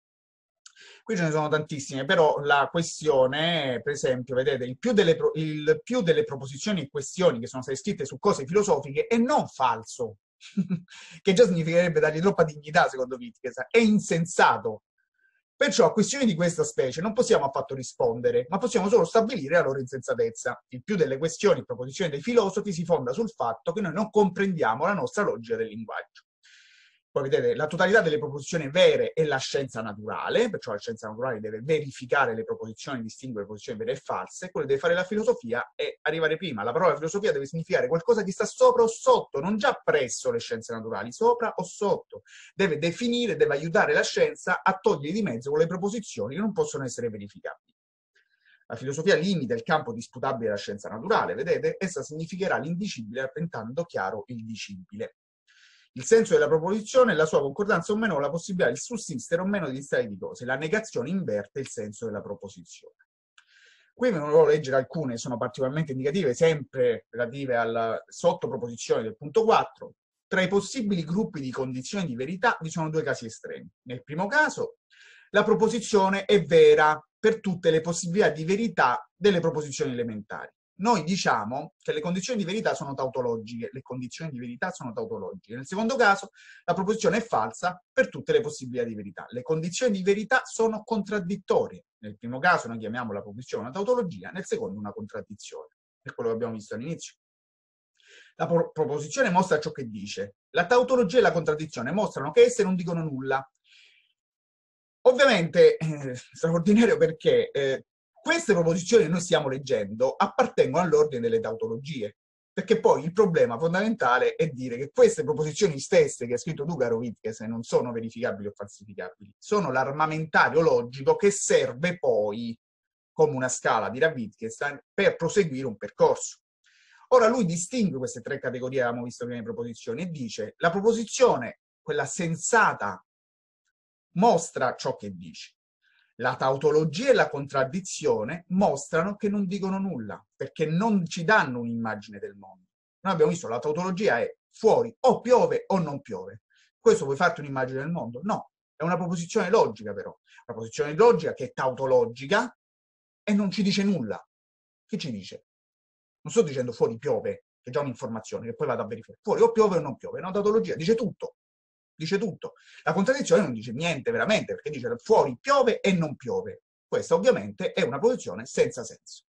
Qui ce ne sono tantissime, però la questione, per esempio, vedete, il più delle, pro, il più delle proposizioni e questioni che sono state scritte su cose filosofiche è non falso, che già significherebbe dargli troppa dignità, secondo Wittgenstein, è insensato. Perciò a questioni di questa specie non possiamo affatto rispondere, ma possiamo solo stabilire la loro insensatezza. Il più delle questioni e proposizioni dei filosofi si fonda sul fatto che noi non comprendiamo la nostra logica del linguaggio. Poi vedete, la totalità delle proposizioni vere è la scienza naturale, perciò la scienza naturale deve verificare le proposizioni, distinguere le posizioni vere e false, quello che deve fare la filosofia è arrivare prima. La parola filosofia deve significare qualcosa che sta sopra o sotto, non già presso le scienze naturali, sopra o sotto. Deve definire, deve aiutare la scienza a togliere di mezzo quelle proposizioni che non possono essere verificabili. La filosofia limita il campo disputabile della scienza naturale, vedete? Essa significherà l'indicibile rappresentando chiaro il dicibile. Il senso della proposizione è la sua concordanza o meno con la possibilità di sussistere o meno degli stati di cose. La negazione inverte il senso della proposizione. Qui ve ne volevo leggere alcune, sono particolarmente indicative, sempre relative alla sottoproposizione del punto quattro. Tra i possibili gruppi di condizioni di verità vi sono due casi estremi. Nel primo caso, la proposizione è vera per tutte le possibilità di verità delle proposizioni elementari. Noi diciamo che le condizioni di verità sono tautologiche, le condizioni di verità sono tautologiche. Nel secondo caso, la proposizione è falsa per tutte le possibilità di verità. Le condizioni di verità sono contraddittorie. Nel primo caso noi chiamiamo la proposizione una tautologia, nel secondo una contraddizione. È quello che abbiamo visto all'inizio. La pro proposizione mostra ciò che dice. La tautologia e la contraddizione mostrano che esse non dicono nulla. Ovviamente, eh, straordinario perché eh, queste proposizioni che noi stiamo leggendo appartengono all'ordine delle tautologie, perché poi il problema fondamentale è dire che queste proposizioni stesse che ha scritto tu, caro Wittgenstein, non sono verificabili o falsificabili, sono l'armamentario logico che serve poi, come una scala, dirà Wittgenstein, per proseguire un percorso. Ora lui distingue queste tre categorie, abbiamo visto prima le proposizioni, e dice la proposizione, quella sensata, mostra ciò che dice. La tautologia e la contraddizione mostrano che non dicono nulla, perché non ci danno un'immagine del mondo. Noi abbiamo visto che la tautologia è fuori, o piove o non piove. Questo vuoi farti un'immagine del mondo? No, è una proposizione logica però. Una proposizione logica che è tautologica e non ci dice nulla. Che ci dice? Non sto dicendo fuori piove, che è già un'informazione, che poi vado a verificare. Fuori o piove o non piove. È una tautologia, dice tutto. Dice tutto. La contraddizione non dice niente veramente, perché dice fuori piove e non piove. Questa ovviamente è una posizione senza senso.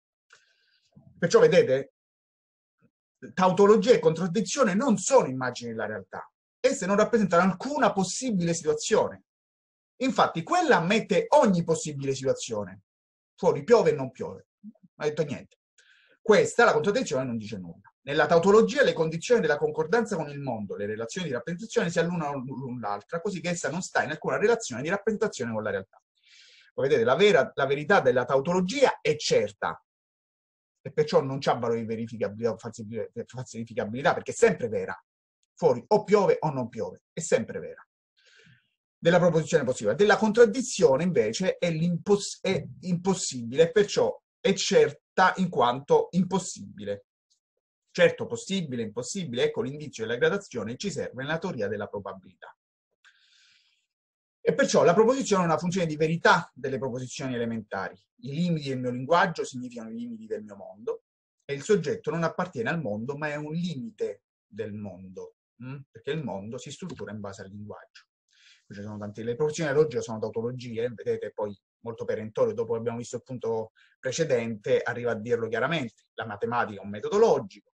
Perciò vedete, tautologia e contraddizione non sono immagini della realtà. Esse non rappresentano alcuna possibile situazione. Infatti, quella ammette ogni possibile situazione. Fuori piove e non piove. Non ha detto niente. Questa, la contraddizione, non dice nulla. Nella tautologia le condizioni della concordanza con il mondo, le relazioni di rappresentazione si allunano l'una l'altra, così che essa non sta in alcuna relazione di rappresentazione con la realtà. Poi vedete, la, vera, la verità della tautologia è certa, e perciò non c'ha valore di verificabilità o falsificabilità, perché è sempre vera. Fuori o piove o non piove, è sempre vera. Della proposizione possibile. Della contraddizione, invece, è, è impossibile, e perciò è certa in quanto impossibile. Certo, possibile, impossibile, ecco l'indizio della gradazione ci serve nella teoria della probabilità. E perciò la proposizione è una funzione di verità delle proposizioni elementari. I limiti del mio linguaggio significano i limiti del mio mondo, e il soggetto non appartiene al mondo, ma è un limite del mondo, mh? Perché il mondo si struttura in base al linguaggio. Ci sono tanti, le proposizioni di logica sono tautologie, vedete poi molto perentorio, dopo che abbiamo visto il punto precedente, arriva a dirlo chiaramente. La matematica è un metodo logico.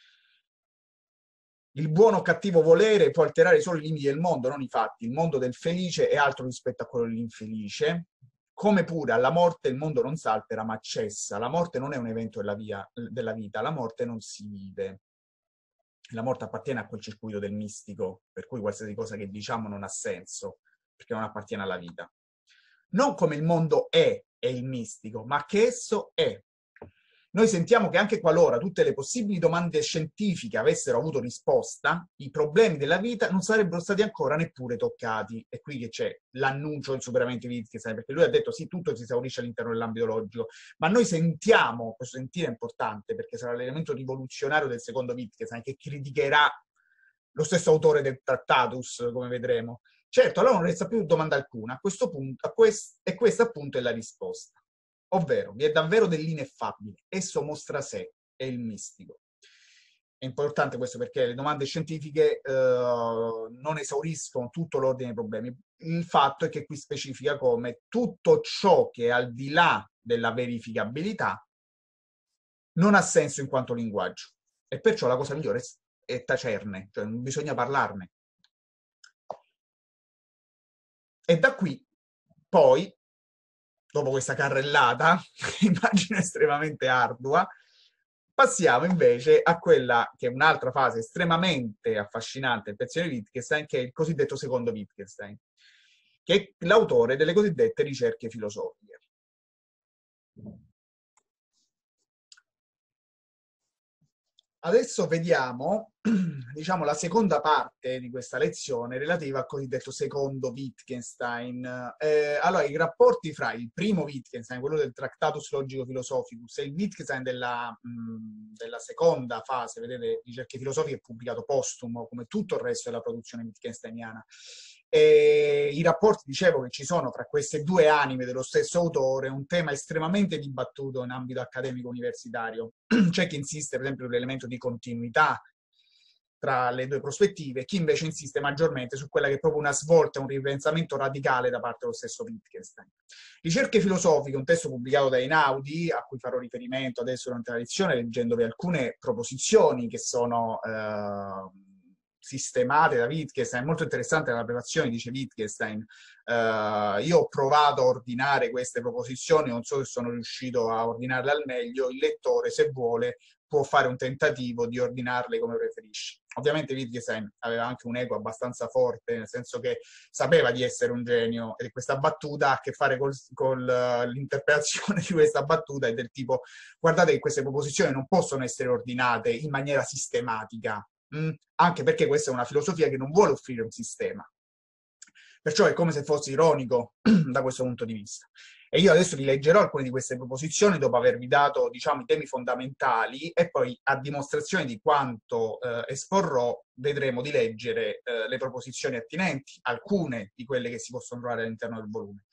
Il buono o cattivo volere può alterare solo i limiti del mondo, non i fatti. Il mondo del felice è altro rispetto a quello dell'infelice. Come pure alla morte il mondo non s'altera ma cessa. La morte non è un evento della, via, della vita, la morte non si vive. La morte appartiene a quel circuito del mistico, per cui qualsiasi cosa che diciamo non ha senso, perché non appartiene alla vita. Non come il mondo è, è il mistico, ma che esso è. Noi sentiamo che anche qualora tutte le possibili domande scientifiche avessero avuto risposta, i problemi della vita non sarebbero stati ancora neppure toccati. È qui che c'è l'annuncio del superamento di Wittgenstein, perché lui ha detto sì, tutto si esaurisce all'interno dell'ambito logico, ma noi sentiamo, questo sentire è importante, perché sarà l'elemento rivoluzionario del secondo Wittgenstein, che criticherà lo stesso autore del Tractatus, come vedremo. Certo, allora non resta più domanda alcuna, a questo punto, a quest- e questa appunto è la risposta. Ovvero, vi è davvero dell'ineffabile, esso mostra sé, è il mistico. È importante questo perché le domande scientifiche eh, non esauriscono tutto l'ordine dei problemi. Il fatto è che qui specifica come tutto ciò che è al di là della verificabilità non ha senso in quanto linguaggio. E perciò la cosa migliore è tacerne, cioè non bisogna parlarne. E da qui, poi, dopo questa carrellata, immagino estremamente ardua, passiamo invece a quella che è un'altra fase estremamente affascinante del pensiero di Wittgenstein, che è il cosiddetto secondo Wittgenstein, che è l'autore delle cosiddette ricerche filosofiche. Adesso vediamo, diciamo, la seconda parte di questa lezione relativa al cosiddetto secondo Wittgenstein. Eh, allora, i rapporti fra il primo Wittgenstein, quello del Tractatus Logico-Philosophicus, e il Wittgenstein della, mh, della seconda fase, vedete, ricerche filosofiche, pubblicato postumo, come tutto il resto della produzione wittgensteiniana. E i rapporti, dicevo, che ci sono fra queste due anime dello stesso autore, un tema estremamente dibattuto in ambito accademico universitario. C'è chi insiste, per esempio, sull'elemento di continuità tra le due prospettive, chi invece insiste maggiormente su quella che è proprio una svolta, un ripensamento radicale da parte dello stesso Wittgenstein. Ricerche filosofiche, un testo pubblicato da Einaudi, a cui farò riferimento adesso durante la lezione, leggendovi alcune proposizioni che sono eh, sistemate da Wittgenstein. È molto interessante la preparazione, dice Wittgenstein. Uh, io ho provato a ordinare queste proposizioni, non so se sono riuscito a ordinarle al meglio. Il lettore, se vuole, può fare un tentativo di ordinarle come preferisce. Ovviamente Wittgenstein aveva anche un ego abbastanza forte, nel senso che sapeva di essere un genio, e questa battuta ha a che fare con uh, l'interpretazione di questa battuta è del tipo: guardate che queste proposizioni non possono essere ordinate in maniera sistematica, mh? Anche perché questa è una filosofia che non vuole offrire un sistema. Perciò è come se fosse ironico da questo punto di vista. E io adesso vi leggerò alcune di queste proposizioni dopo avervi dato, diciamo, i temi fondamentali, e poi, a dimostrazione di quanto eh, esporrò, vedremo di leggere eh, le proposizioni attinenti, alcune di quelle che si possono trovare all'interno del volume.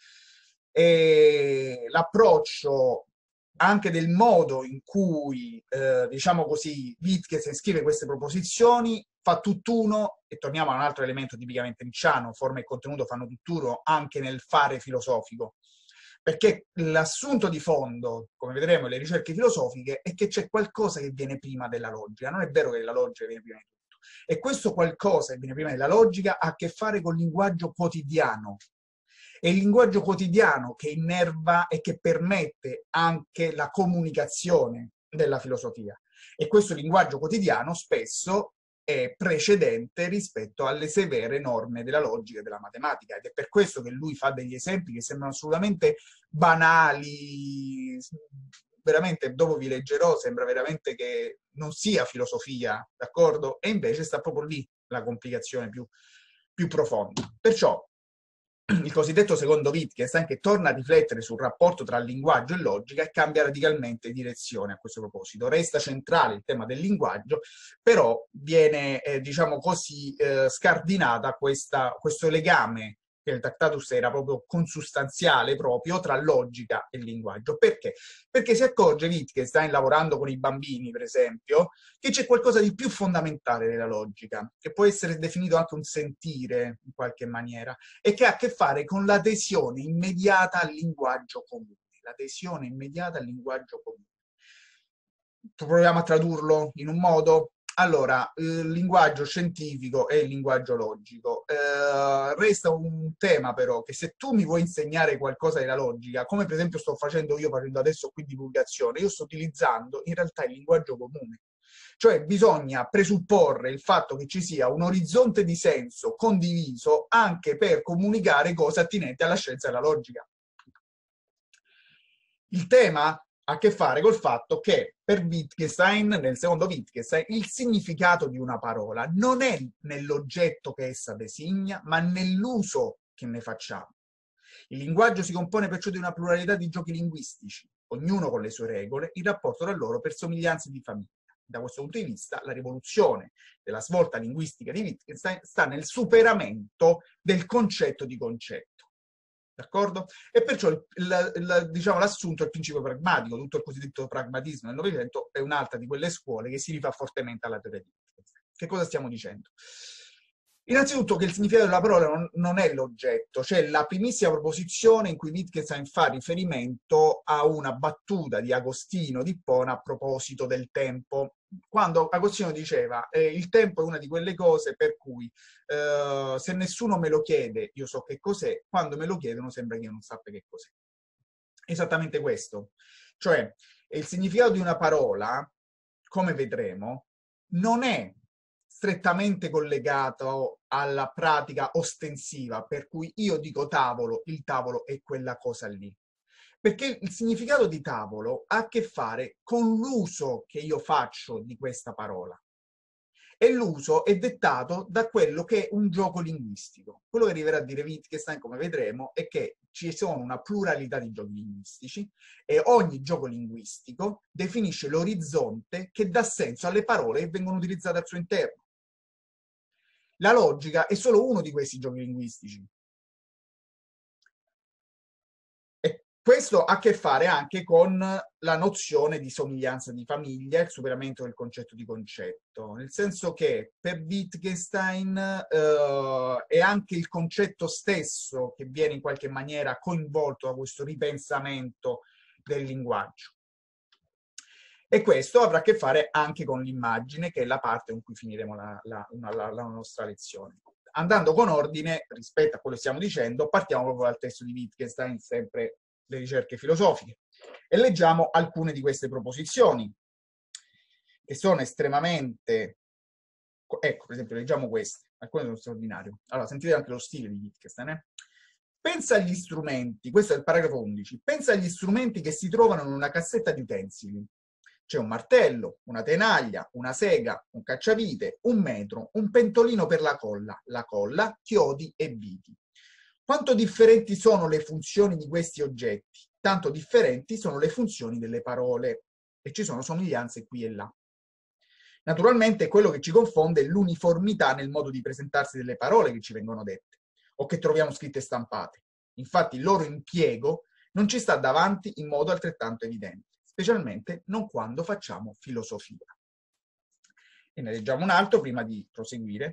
E l'approccio anche del modo in cui, eh, diciamo così, Wittgenstein scrive queste proposizioni fa tutt'uno, e torniamo a un altro elemento tipicamente nicciano: forma e contenuto fanno tutt'uno anche nel fare filosofico. Perché l'assunto di fondo, come vedremo nelle ricerche filosofiche, è che c'è qualcosa che viene prima della logica. Non è vero che la logica viene prima di tutto. E questo qualcosa che viene prima della logica ha a che fare col linguaggio quotidiano. È il linguaggio quotidiano che innerva e che permette anche la comunicazione della filosofia. E questo linguaggio quotidiano spesso è precedente rispetto alle severe norme della logica e della matematica, ed è per questo che lui fa degli esempi che sembrano assolutamente banali, veramente, dopo vi leggerò, sembra veramente che non sia filosofia, d'accordo? E invece sta proprio lì la complicazione più, più profonda. Perciò il cosiddetto secondo Wittgenstein, che torna a riflettere sul rapporto tra linguaggio e logica e cambia radicalmente direzione a questo proposito. Resta centrale il tema del linguaggio, però viene, eh, diciamo così, eh, scardinata questa, questo legame che il Tractatus era proprio consustanziale proprio tra logica e linguaggio. Perché? Perché si accorge Wittgenstein, lavorando con i bambini, per esempio, che c'è qualcosa di più fondamentale nella logica, che può essere definito anche un sentire, in qualche maniera, e che ha a che fare con l'adesione immediata al linguaggio comune. L'adesione immediata al linguaggio comune. Proviamo a tradurlo in un modo? Allora, il linguaggio scientifico e il linguaggio logico. Eh, resta un tema però, che se tu mi vuoi insegnare qualcosa della logica, come per esempio sto facendo io, facendo adesso qui divulgazione, io sto utilizzando in realtà il linguaggio comune. Cioè bisogna presupporre il fatto che ci sia un orizzonte di senso condiviso anche per comunicare cose attinenti alla scienza e alla logica. Il tema ha a che fare col fatto che per Wittgenstein, nel secondo Wittgenstein, il significato di una parola non è nell'oggetto che essa designa, ma nell'uso che ne facciamo. Il linguaggio si compone perciò di una pluralità di giochi linguistici, ognuno con le sue regole, in rapporto tra loro per somiglianze di famiglia. Da questo punto di vista, la rivoluzione della svolta linguistica di Wittgenstein sta nel superamento del concetto di concetto. D'accordo? E perciò il, il, il, diciamo, l'assunto è il principio pragmatico, tutto il cosiddetto pragmatismo del Novecento è un'altra di quelle scuole che si rifà fortemente alla teoria di Wittgenstein. Che cosa stiamo dicendo? Innanzitutto che il significato della parola non, non è l'oggetto, cioè la primissima proposizione in cui Wittgenstein fa riferimento a una battuta di Agostino di Ippona a proposito del tempo, quando Agostino diceva eh, il tempo è una di quelle cose per cui eh, se nessuno me lo chiede io so che cos'è, quando me lo chiedono sembra che io non sappia che cos'è. Esattamente questo, cioè il significato di una parola, come vedremo, non è strettamente collegato alla pratica ostensiva, per cui io dico tavolo, il tavolo è quella cosa lì. Perché il significato di tavolo ha a che fare con l'uso che io faccio di questa parola. E l'uso è dettato da quello che è un gioco linguistico. Quello che arriverà a dire Wittgenstein, come vedremo, è che ci sono una pluralità di giochi linguistici e ogni gioco linguistico definisce l'orizzonte che dà senso alle parole che vengono utilizzate al suo interno. La logica è solo uno di questi giochi linguistici. E questo ha a che fare anche con la nozione di somiglianza di famiglia, il superamento del concetto di concetto, nel senso che per Wittgenstein eh, è anche il concetto stesso che viene in qualche maniera coinvolto da questo ripensamento del linguaggio. E questo avrà a che fare anche con l'immagine, che è la parte con cui finiremo la, la, la, la nostra lezione. Andando con ordine, rispetto a quello che stiamo dicendo, partiamo proprio dal testo di Wittgenstein, sempre le ricerche filosofiche, e leggiamo alcune di queste proposizioni, che sono estremamente... Ecco, per esempio, leggiamo queste, alcune sono straordinarie. Allora, sentite anche lo stile di Wittgenstein, eh? Pensa agli strumenti, questo è il paragrafo undici, pensa agli strumenti che si trovano in una cassetta di utensili. C'è un martello, una tenaglia, una sega, un cacciavite, un metro, un pentolino per la colla, la colla, chiodi e viti. Quanto differenti sono le funzioni di questi oggetti? Tanto differenti sono le funzioni delle parole e ci sono somiglianze qui e là. Naturalmente quello che ci confonde è l'uniformità nel modo di presentarsi delle parole che ci vengono dette o che troviamo scritte stampate. Infatti il loro impiego non ci sta davanti in modo altrettanto evidente, specialmente non quando facciamo filosofia. E ne leggiamo un altro prima di proseguire.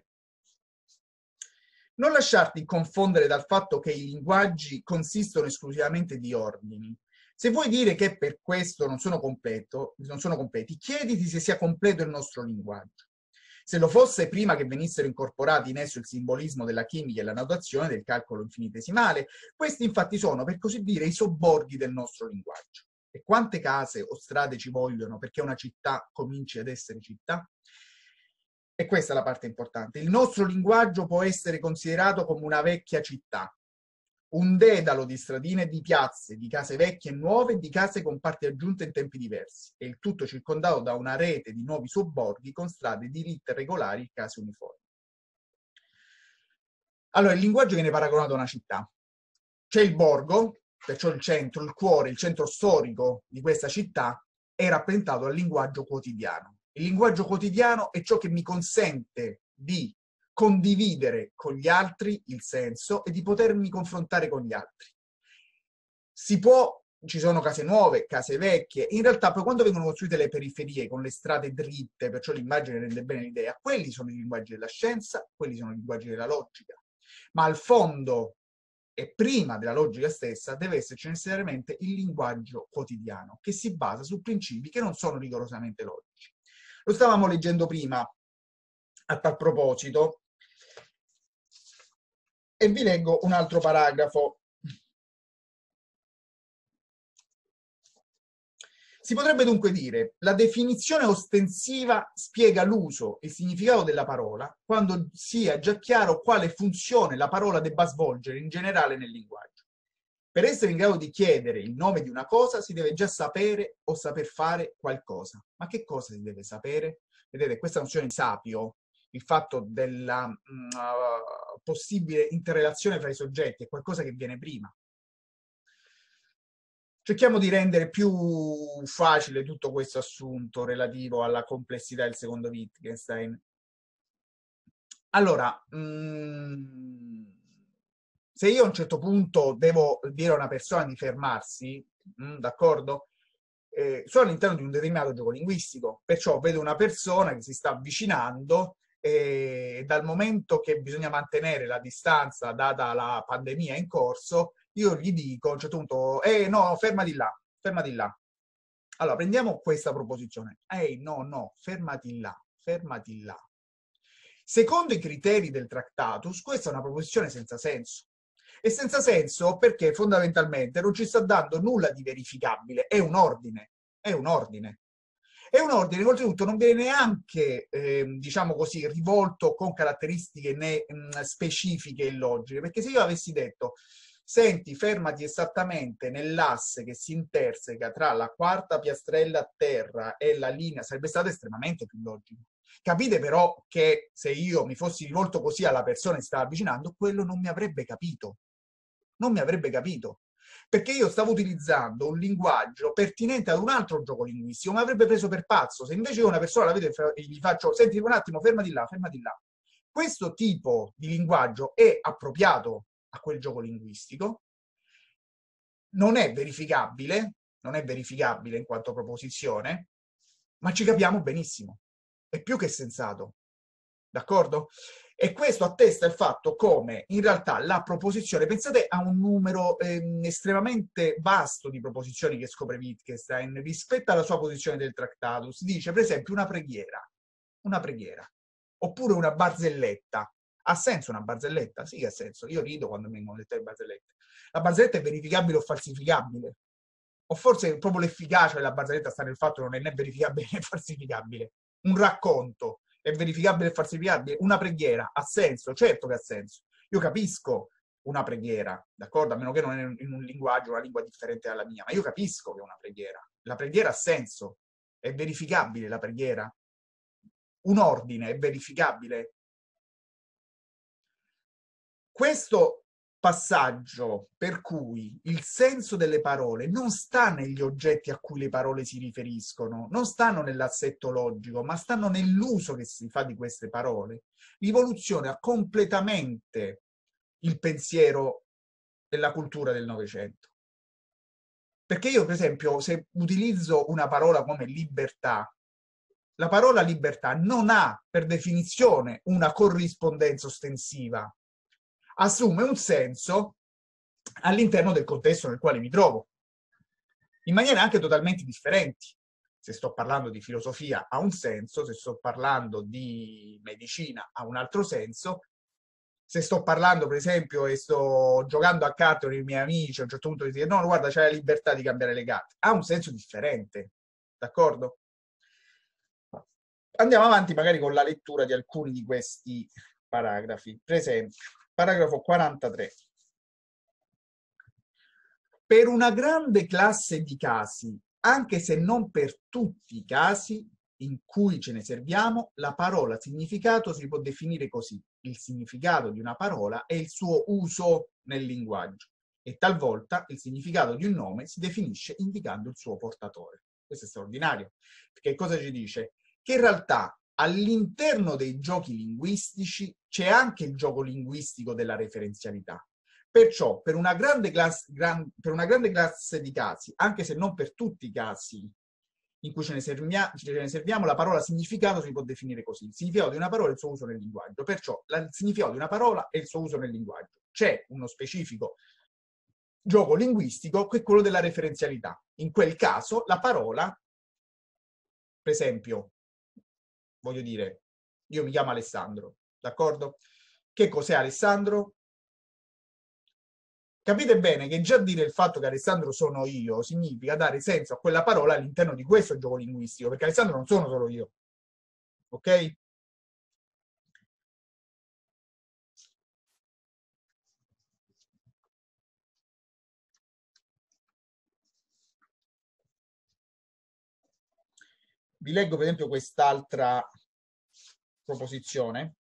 Non lasciarti confondere dal fatto che i linguaggi consistono esclusivamente di ordini. Se vuoi dire che per questo non sono, completo, non sono completi, chiediti se sia completo il nostro linguaggio. Se lo fosse prima che venissero incorporati in esso il simbolismo della chimica e la notazione del calcolo infinitesimale, questi infatti sono, per così dire, i sobborghi del nostro linguaggio. E quante case o strade ci vogliono perché una città cominci ad essere città? E questa è la parte importante. Il nostro linguaggio può essere considerato come una vecchia città, un dedalo di stradine e di piazze, di case vecchie e nuove e di case con parti aggiunte in tempi diversi, e il tutto circondato da una rete di nuovi sobborghi con strade diritte e regolari e case uniformi. Allora, il linguaggio viene paragonato a una città. C'è il borgo, perciò il centro, il cuore, il centro storico di questa città è rappresentato dal linguaggio quotidiano. Il linguaggio quotidiano è ciò che mi consente di condividere con gli altri il senso e di potermi confrontare con gli altri. Si può, ci sono case nuove, case vecchie, in realtà poi quando vengono costruite le periferie con le strade dritte, perciò l'immagine rende bene l'idea, quelli sono i linguaggi della scienza, quelli sono i linguaggi della logica, ma al fondo e prima della logica stessa deve esserci necessariamente il linguaggio quotidiano, che si basa su principi che non sono rigorosamente logici. Lo stavamo leggendo prima a tal proposito, e vi leggo un altro paragrafo. Si potrebbe dunque dire: la definizione ostensiva spiega l'uso e il significato della parola quando sia già chiaro quale funzione la parola debba svolgere in generale nel linguaggio. Per essere in grado di chiedere il nome di una cosa si deve già sapere o saper fare qualcosa. Ma che cosa si deve sapere? Vedete, questa nozione di sapio, il fatto della uh, possibile interrelazione fra i soggetti, è qualcosa che viene prima. Cerchiamo di rendere più facile tutto questo assunto relativo alla complessità del secondo Wittgenstein. Allora, mh, se io a un certo punto devo dire a una persona di fermarsi, d'accordo? Eh, sono all'interno di un determinato gioco linguistico, perciò vedo una persona che si sta avvicinando e dal momento che bisogna mantenere la distanza data la pandemia in corso, io gli dico a un certo punto: eh no, fermati là, fermati là. Allora, prendiamo questa proposizione. Ehi, no, no, fermati là, fermati là. Secondo i criteri del Tractatus, questa è una proposizione senza senso. E senza senso perché fondamentalmente non ci sta dando nulla di verificabile, è un ordine, è un ordine. È un ordine che oltretutto non viene neanche, eh, diciamo così, rivolto con caratteristiche ne, mh, specifiche e logiche, perché se io avessi detto: senti, fermati esattamente nell'asse che si interseca tra la quarta piastrella a terra e la linea, sarebbe stato estremamente più logico. Capite però che se io mi fossi rivolto così alla persona che stava avvicinando, quello non mi avrebbe capito. Non mi avrebbe capito. Perché io stavo utilizzando un linguaggio pertinente ad un altro gioco linguistico, mi avrebbe preso per pazzo. Se invece io una persona la vedo e gli faccio: senti un attimo, fermati là, fermati là. Questo tipo di linguaggio è appropriato a quel gioco linguistico, non è verificabile, non è verificabile in quanto proposizione, ma ci capiamo benissimo. È più che sensato. D'accordo? E questo attesta il fatto come in realtà la proposizione, pensate a un numero ehm, estremamente vasto di proposizioni che scopre Wittgenstein rispetto alla sua posizione del Tractatus. Dice per esempio una preghiera, una preghiera, oppure una barzelletta. Ha senso una barzelletta? Sì, ha senso. Io rido quando mi vengono dette le barzellette. La barzelletta è verificabile o falsificabile? O forse proprio l'efficacia della barzelletta sta nel fatto che non è né verificabile né falsificabile. Un racconto è verificabile e falsificabile? Una preghiera ha senso? Certo che ha senso. Io capisco una preghiera, d'accordo? A meno che non è in un linguaggio, una lingua differente dalla mia, ma io capisco che è una preghiera. La preghiera ha senso? È verificabile la preghiera? Un ordine è verificabile? Questo passaggio per cui il senso delle parole non sta negli oggetti a cui le parole si riferiscono, non stanno nell'assetto logico, ma stanno nell'uso che si fa di queste parole, rivoluziona completamente il pensiero della cultura del Novecento. Perché io, per esempio, se utilizzo una parola come libertà, la parola libertà non ha per definizione una corrispondenza ostensiva, assume un senso all'interno del contesto nel quale mi trovo, in maniere anche totalmente differenti. Se sto parlando di filosofia ha un senso, se sto parlando di medicina ha un altro senso, se sto parlando, per esempio, e sto giocando a carte con i miei amici, a un certo punto di dire no, guarda, c'è la libertà di cambiare le carte, ha un senso differente, d'accordo? Andiamo avanti magari con la lettura di alcuni di questi paragrafi. Per esempio, paragrafo quarantatré. Per una grande classe di casi, anche se non per tutti i casi in cui ce ne serviamo, la parola significato si può definire così: il significato di una parola è il suo uso nel linguaggio, e talvolta il significato di un nome si definisce indicando il suo portatore. Questo è straordinario, perché cosa ci dice? Che in realtà all'interno dei giochi linguistici c'è anche il gioco linguistico della referenzialità. Perciò, per una grande classe, gran, per una grande classe di casi, anche se non per tutti i casi in cui ce ne, servia, ce ne serviamo, la parola significato si può definire così. Il significato di una parola è il suo uso nel linguaggio. Perciò la, il significato di una parola è il suo uso nel linguaggio. C'è uno specifico gioco linguistico che è quello della referenzialità. In quel caso la parola, per esempio, voglio dire, io mi chiamo Alessandro, d'accordo? Che cos'è Alessandro? Capite bene che già dire il fatto che Alessandro sono io significa dare senso a quella parola all'interno di questo gioco linguistico, perché Alessandro non sono solo io, ok? Vi leggo per esempio quest'altra proposizione.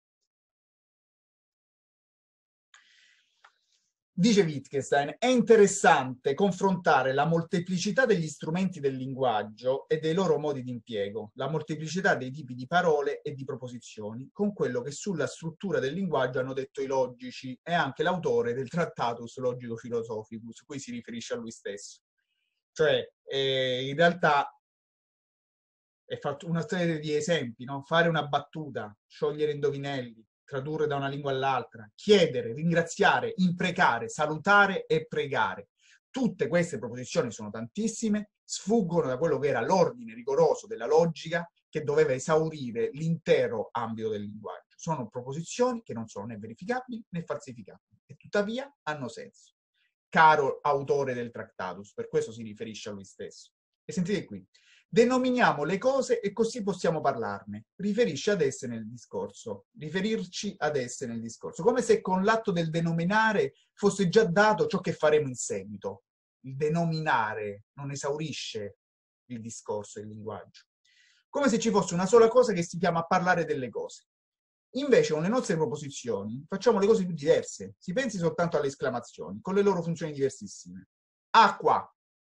Dice Wittgenstein, è interessante confrontare la molteplicità degli strumenti del linguaggio e dei loro modi di impiego, la molteplicità dei tipi di parole e di proposizioni, con quello che sulla struttura del linguaggio hanno detto i logici e anche l'autore del Tractatus Logico-Philosophicus, cui si riferisce a lui stesso. Cioè, eh, in realtà è fatto una serie di esempi, no? Fare una battuta, sciogliere indovinelli, tradurre da una lingua all'altra, chiedere, ringraziare, imprecare, salutare e pregare. Tutte queste proposizioni sono tantissime, sfuggono da quello che era l'ordine rigoroso della logica che doveva esaurire l'intero ambito del linguaggio. Sono proposizioni che non sono né verificabili né falsificabili e tuttavia hanno senso. Caro autore del Tractatus, per questo si riferisce a lui stesso. E sentite qui, denominiamo le cose e così possiamo parlarne. Riferisce ad esse nel discorso. Riferirci ad esse nel discorso. Come se con l'atto del denominare fosse già dato ciò che faremo in seguito. Il denominare non esaurisce il discorso, il linguaggio. Come se ci fosse una sola cosa che si chiama parlare delle cose. Invece con le nostre proposizioni facciamo le cose più diverse. Si pensi soltanto alle esclamazioni, con le loro funzioni diversissime. Acqua.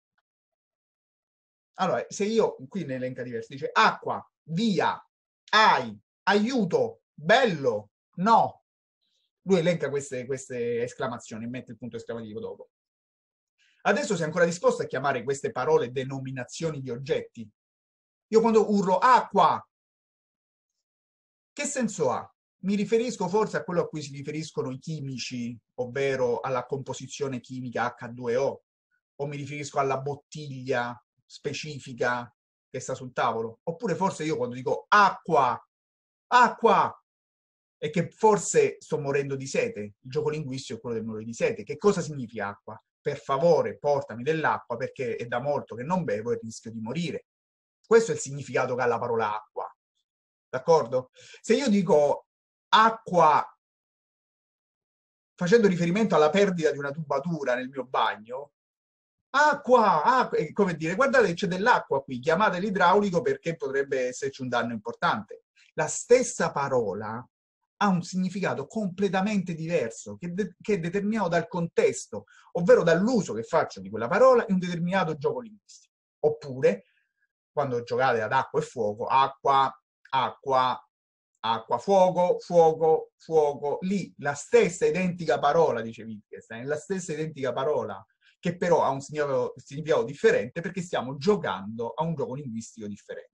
Allora, se io, qui ne elenca diversi, dice acqua, via, ai, aiuto, bello, no. Lui elenca queste, queste esclamazioni e mette il punto esclamativo dopo. Adesso sei ancora disposto a chiamare queste parole denominazioni di oggetti? Io quando urlo acqua, che senso ha? Mi riferisco forse a quello a cui si riferiscono i chimici, ovvero alla composizione chimica acca due o, o mi riferisco alla bottiglia specifica che sta sul tavolo? Oppure forse io quando dico acqua, acqua, è che forse sto morendo di sete. Il gioco linguistico è quello del morire di sete. Che cosa significa acqua? Per favore, portami dell'acqua perché è da molto che non bevo e rischio di morire. Questo è il significato che ha la parola acqua. D'accordo? Se io dico acqua facendo riferimento alla perdita di una tubatura nel mio bagno, acqua, acqua, è come dire, guardate c'è dell'acqua qui, chiamate l'idraulico perché potrebbe esserci un danno importante. La stessa parola ha un significato completamente diverso, che, de che è determinato dal contesto, ovvero dall'uso che faccio di quella parola in un determinato gioco linguistico. Oppure, quando giocate ad acqua e fuoco, acqua, acqua, acqua, fuoco, fuoco, fuoco, lì la stessa identica parola, dice Wittgenstein, la stessa identica parola, che però ha un significato, significato differente perché stiamo giocando a un gioco linguistico differente.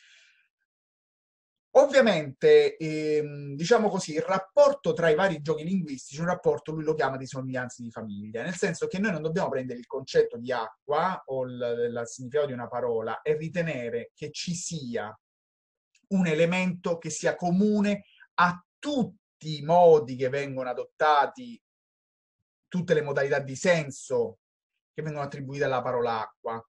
Ovviamente, ehm, diciamo così, il rapporto tra i vari giochi linguistici, un rapporto, lui lo chiama di somiglianze di famiglia, nel senso che noi non dobbiamo prendere il concetto di acqua o il, il significato di una parola e ritenere che ci sia un elemento che sia comune a tutti i modi che vengono adottati, tutte le modalità di senso che vengono attribuite alla parola acqua,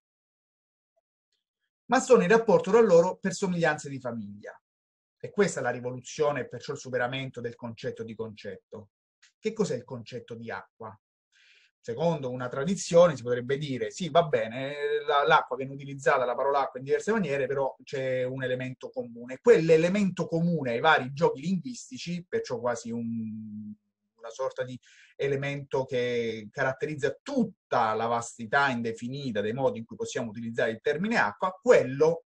ma sono in rapporto tra loro per somiglianze di famiglia. E questa è la rivoluzione e perciò il superamento del concetto di concetto. Che cos'è il concetto di acqua? Secondo una tradizione si potrebbe dire, sì, va bene, l'acqua viene utilizzata, la parola acqua in diverse maniere, però c'è un elemento comune. Quell'elemento comune ai vari giochi linguistici, perciò quasi un, una sorta di elemento che caratterizza tutta la vastità indefinita dei modi in cui possiamo utilizzare il termine acqua, quello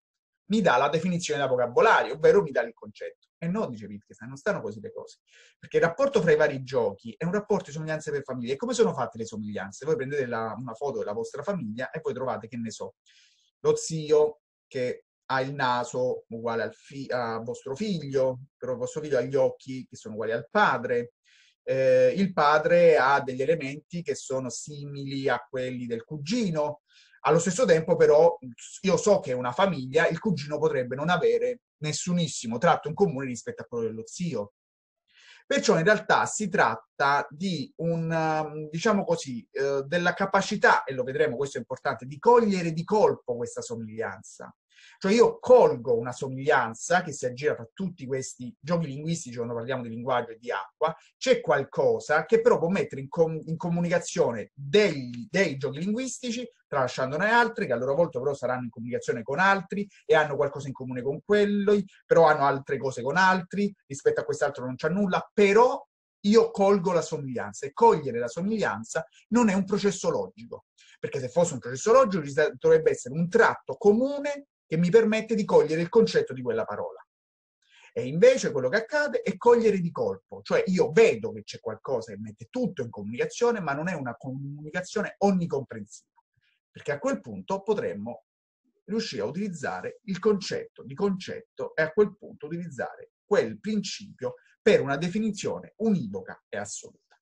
mi dà la definizione da vocabolario, ovvero mi dà il concetto. E no, dice Wittgenstein, non stanno così le cose. Perché il rapporto fra i vari giochi è un rapporto di somiglianze per famiglie. E come sono fatte le somiglianze? Voi prendete la, una foto della vostra famiglia e poi trovate, che ne so, lo zio che ha il naso uguale al, fi al vostro figlio, però il vostro figlio ha gli occhi che sono uguali al padre, eh, il padre ha degli elementi che sono simili a quelli del cugino. Allo stesso tempo, però, io so che una famiglia, il cugino potrebbe non avere nessunissimo tratto in comune rispetto a quello dello zio. Perciò in realtà si tratta di un, diciamo così, eh, della capacità, e lo vedremo, questo è importante, di cogliere di colpo questa somiglianza. Cioè io colgo una somiglianza che si aggira tra tutti questi giochi linguistici, quando parliamo di linguaggio e di acqua, c'è qualcosa che però può mettere in, com in comunicazione dei, dei giochi linguistici, tralasciandone altri, che a loro volta però saranno in comunicazione con altri e hanno qualcosa in comune con quelli, però hanno altre cose con altri, rispetto a quest'altro non c'è nulla, però io colgo la somiglianza, e cogliere la somiglianza non è un processo logico, perché se fosse un processo logico dovrebbe essere un tratto comune che mi permette di cogliere il concetto di quella parola. E invece quello che accade è cogliere di colpo, cioè io vedo che c'è qualcosa che mette tutto in comunicazione, ma non è una comunicazione onnicomprensiva, perché a quel punto potremmo riuscire a utilizzare il concetto di concetto e a quel punto utilizzare quel principio per una definizione univoca e assoluta.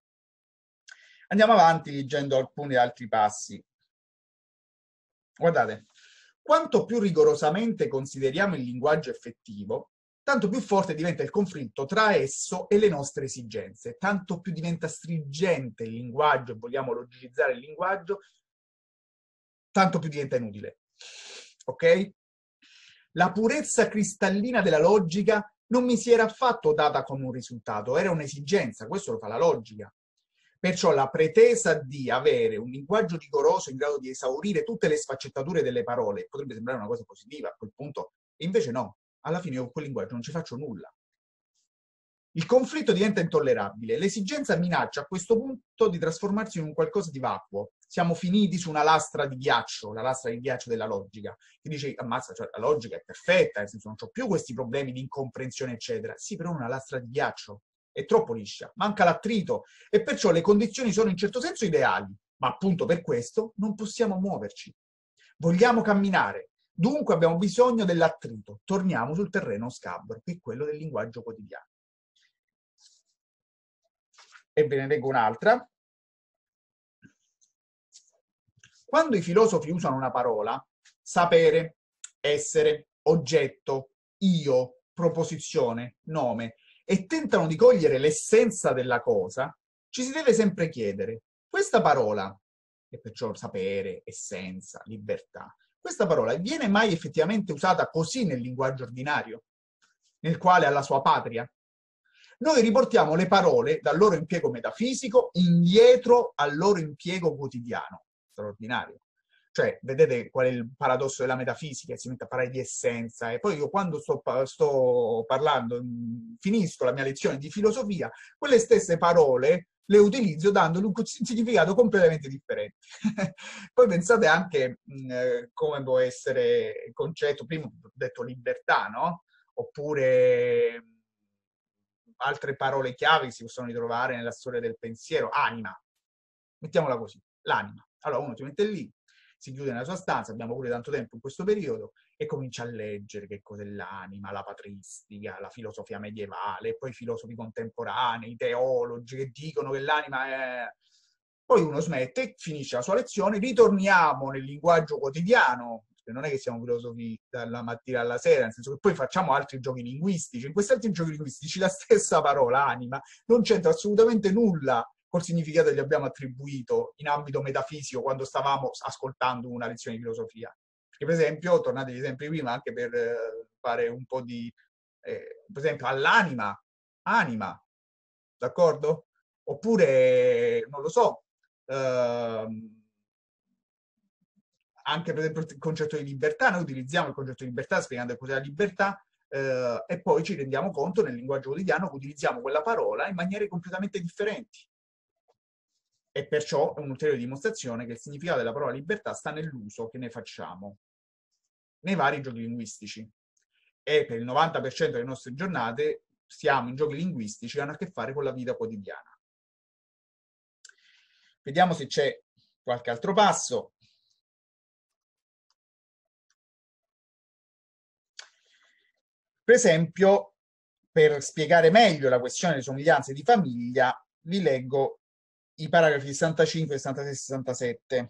Andiamo avanti leggendo alcuni altri passi. Guardate, quanto più rigorosamente consideriamo il linguaggio effettivo, tanto più forte diventa il conflitto tra esso e le nostre esigenze, tanto più diventa stringente il linguaggio, vogliamo logicizzare il linguaggio, tanto più diventa inutile. Ok? La purezza cristallina della logica non mi si era affatto data come un risultato, era un'esigenza, questo lo fa la logica. Perciò la pretesa di avere un linguaggio rigoroso in grado di esaurire tutte le sfaccettature delle parole potrebbe sembrare una cosa positiva a quel punto, e invece no, alla fine io con quel linguaggio non ci faccio nulla. Il conflitto diventa intollerabile, l'esigenza minaccia a questo punto di trasformarsi in un qualcosa di vacuo. Siamo finiti su una lastra di ghiaccio, la lastra di ghiaccio della logica, che dice, ammazza, cioè, la logica è perfetta, nel senso non ho più questi problemi di incomprensione, eccetera. Sì, però una lastra di ghiaccio è troppo liscia, manca l'attrito, e perciò le condizioni sono in certo senso ideali, ma appunto per questo non possiamo muoverci. Vogliamo camminare, dunque abbiamo bisogno dell'attrito. Torniamo sul terreno scabro, che è quello del linguaggio quotidiano. E ve ne leggo un'altra. Quando i filosofi usano una parola, sapere, essere, oggetto, io, proposizione, nome, e tentano di cogliere l'essenza della cosa, ci si deve sempre chiedere, questa parola, e perciò sapere, essenza, libertà, questa parola viene mai effettivamente usata così nel linguaggio ordinario, nel quale ha la sua patria? Noi riportiamo le parole dal loro impiego metafisico indietro al loro impiego quotidiano. Straordinario. Cioè, vedete qual è il paradosso della metafisica? Si mette a parlare di essenza, e poi io quando sto, sto parlando, finisco la mia lezione di filosofia, quelle stesse parole le utilizzo dandogli un significato completamente differente. Poi pensate anche mh, come può essere il concetto, prima ho detto libertà, no? Oppure altre parole chiave che si possono ritrovare nella storia del pensiero, anima, mettiamola così, l'anima. Allora uno si mette lì, si chiude nella sua stanza, abbiamo pure tanto tempo in questo periodo, e comincia a leggere che cos'è l'anima, la patristica, la filosofia medievale, e poi i filosofi contemporanei, i teologi che dicono che l'anima è... Poi uno smette, finisce la sua lezione, ritorniamo nel linguaggio quotidiano, non è che siamo filosofi dalla mattina alla sera, nel senso che poi facciamo altri giochi linguistici. In questi altri giochi linguistici la stessa parola, anima, non c'entra assolutamente nulla col significato che gli abbiamo attribuito in ambito metafisico quando stavamo ascoltando una lezione di filosofia. Perché, per esempio, tornate agli esempi prima, anche per eh, fare un po' di... Eh, per esempio, all'anima, anima, d'accordo? Oppure, non lo so, ehm, anche per esempio il concetto di libertà, noi utilizziamo il concetto di libertà spiegando cos'è la libertà, eh, e poi ci rendiamo conto nel linguaggio quotidiano che utilizziamo quella parola in maniere completamente differenti. E perciò è un'ulteriore dimostrazione che il significato della parola libertà sta nell'uso che ne facciamo. nei vari giochi linguistici. E per il novanta per cento delle nostre giornate siamo in giochi linguistici che hanno a che fare con la vita quotidiana. Vediamo se c'è qualche altro passo. Per esempio, per spiegare meglio la questione delle somiglianze di famiglia, vi leggo i paragrafi sessantacinque, sessantasei e sessantasette.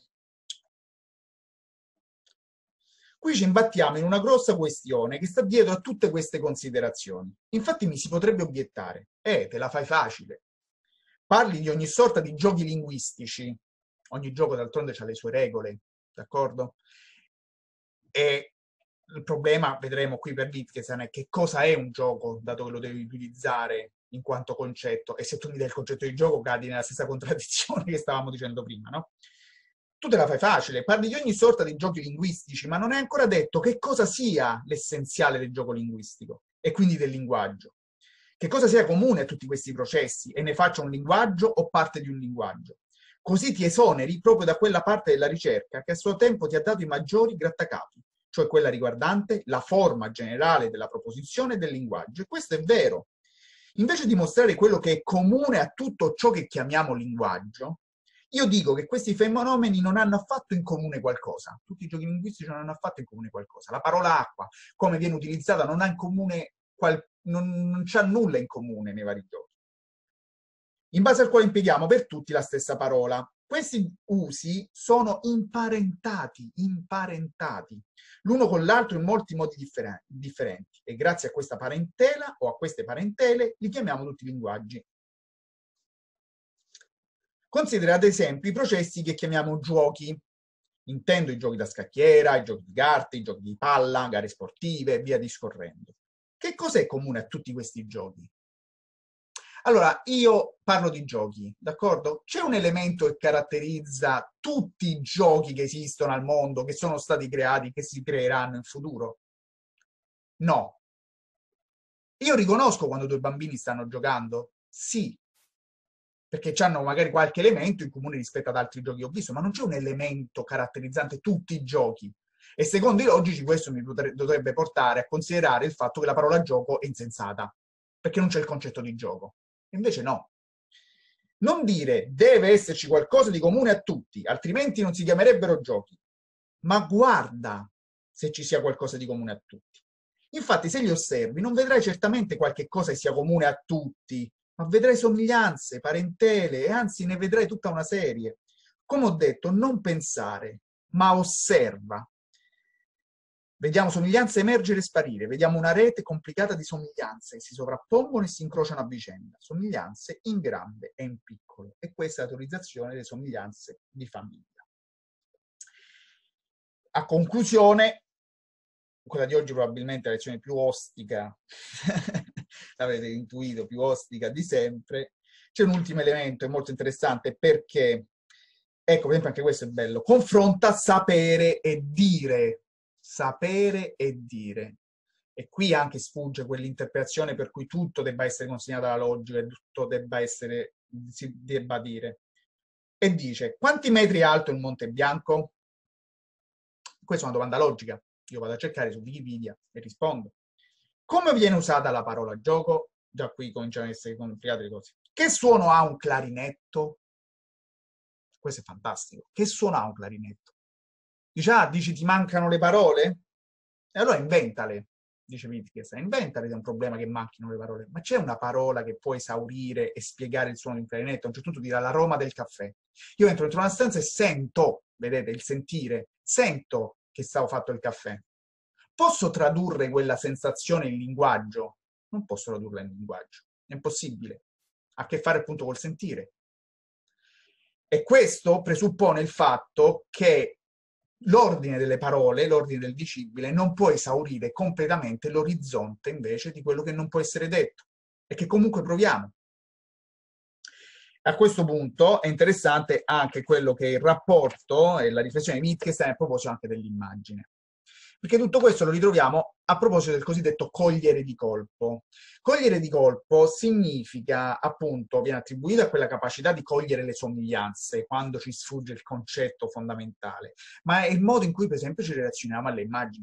Qui ci imbattiamo in una grossa questione che sta dietro a tutte queste considerazioni. Infatti mi si potrebbe obiettare, eh, te la fai facile. Parli di ogni sorta di giochi linguistici, ogni gioco d'altronde ha le sue regole, d'accordo? E il problema, vedremo qui per Wittgenstein, è che cosa è un gioco, dato che lo devi utilizzare in quanto concetto, e se tu mi dai il concetto di gioco cadi nella stessa contraddizione che stavamo dicendo prima, no? Tu te la fai facile, parli di ogni sorta di giochi linguistici, ma non è ancora detto che cosa sia l'essenziale del gioco linguistico, e quindi del linguaggio. Che cosa sia comune a tutti questi processi e ne faccia un linguaggio o parte di un linguaggio. Così ti esoneri proprio da quella parte della ricerca che a suo tempo ti ha dato i maggiori grattacapi, cioè quella riguardante la forma generale della proposizione e del linguaggio. E questo è vero. Invece di mostrare quello che è comune a tutto ciò che chiamiamo linguaggio, io dico che questi fenomeni non hanno affatto in comune qualcosa. Tutti i giochi linguistici non hanno affatto in comune qualcosa. La parola acqua, come viene utilizzata, non ha in comune, qual... non, non c'ha nulla in comune nei vari giochi, in base al quale impieghiamo per tutti la stessa parola. Questi usi sono imparentati, imparentati, l'uno con l'altro in molti modi differ differenti, e grazie a questa parentela o a queste parentele li chiamiamo tutti linguaggi. Considera ad esempio i processi che chiamiamo giochi. Intendo i giochi da scacchiera, i giochi di carte, i giochi di palla, gare sportive e via discorrendo. Che cos'è comune a tutti questi giochi? Allora, io parlo di giochi, d'accordo? C'è un elemento che caratterizza tutti i giochi che esistono al mondo, che sono stati creati, che si creeranno in futuro? No. Io riconosco quando due bambini stanno giocando? Sì. Perché hanno magari qualche elemento in comune rispetto ad altri giochi che ho visto, ma non c'è un elemento caratterizzante tutti i giochi. E secondo i logici questo mi dovrebbe portare a considerare il fatto che la parola gioco è insensata, perché non c'è il concetto di gioco. Invece no. Non dire deve esserci qualcosa di comune a tutti, altrimenti non si chiamerebbero giochi. Ma guarda se ci sia qualcosa di comune a tutti. Infatti, se li osservi, non vedrai certamente qualche cosa che sia comune a tutti, ma vedrai somiglianze, parentele, e anzi ne vedrai tutta una serie. Come ho detto, non pensare, ma osserva. Vediamo somiglianze emergere e sparire, vediamo una rete complicata di somiglianze che si sovrappongono e si incrociano a vicenda, somiglianze in grande e in piccolo. E questa è la teorizzazione delle somiglianze di famiglia. A conclusione, quella di oggi probabilmente è la lezione più ostica, l'avete intuito, più ostica di sempre. C'è un ultimo elemento, è molto interessante perché, ecco, per esempio anche questo è bello, confronta sapere e dire, sapere e dire. E qui anche sfugge quell'interpretazione per cui tutto debba essere consegnato alla logica e tutto debba essere, si debba dire. E dice, quanti metri è alto il Monte Bianco? Questa è una domanda logica. Io vado a cercare su Wikipedia e rispondo. Come viene usata la parola gioco? Già qui cominciano ad essere complicate le cose. Che suono ha un clarinetto? Questo è fantastico. Che suono ha un clarinetto? Dice, ah, dici ti mancano le parole? E allora inventale, dice Wittgenstein. Inventale se è un problema che manchino le parole. Ma c'è una parola che può esaurire e spiegare il suono di un clarinetto? A un certo punto dirà l'aroma del caffè. Io entro dentro una stanza e sento, vedete, il sentire, sento che stavo fatto il caffè. Posso tradurre quella sensazione in linguaggio? Non posso tradurla in linguaggio, è impossibile. Ha a che fare appunto col sentire. E questo presuppone il fatto che l'ordine delle parole, l'ordine del dicibile, non può esaurire completamente l'orizzonte invece di quello che non può essere detto e che comunque proviamo. A questo punto è interessante anche quello che è il rapporto e la riflessione di Wittgenstein a proposito anche dell'immagine. Perché tutto questo lo ritroviamo a proposito del cosiddetto cogliere di colpo. Cogliere di colpo significa, appunto, viene attribuito a quella capacità di cogliere le somiglianze quando ci sfugge il concetto fondamentale, ma è il modo in cui, per esempio, ci relazioniamo alle immagini.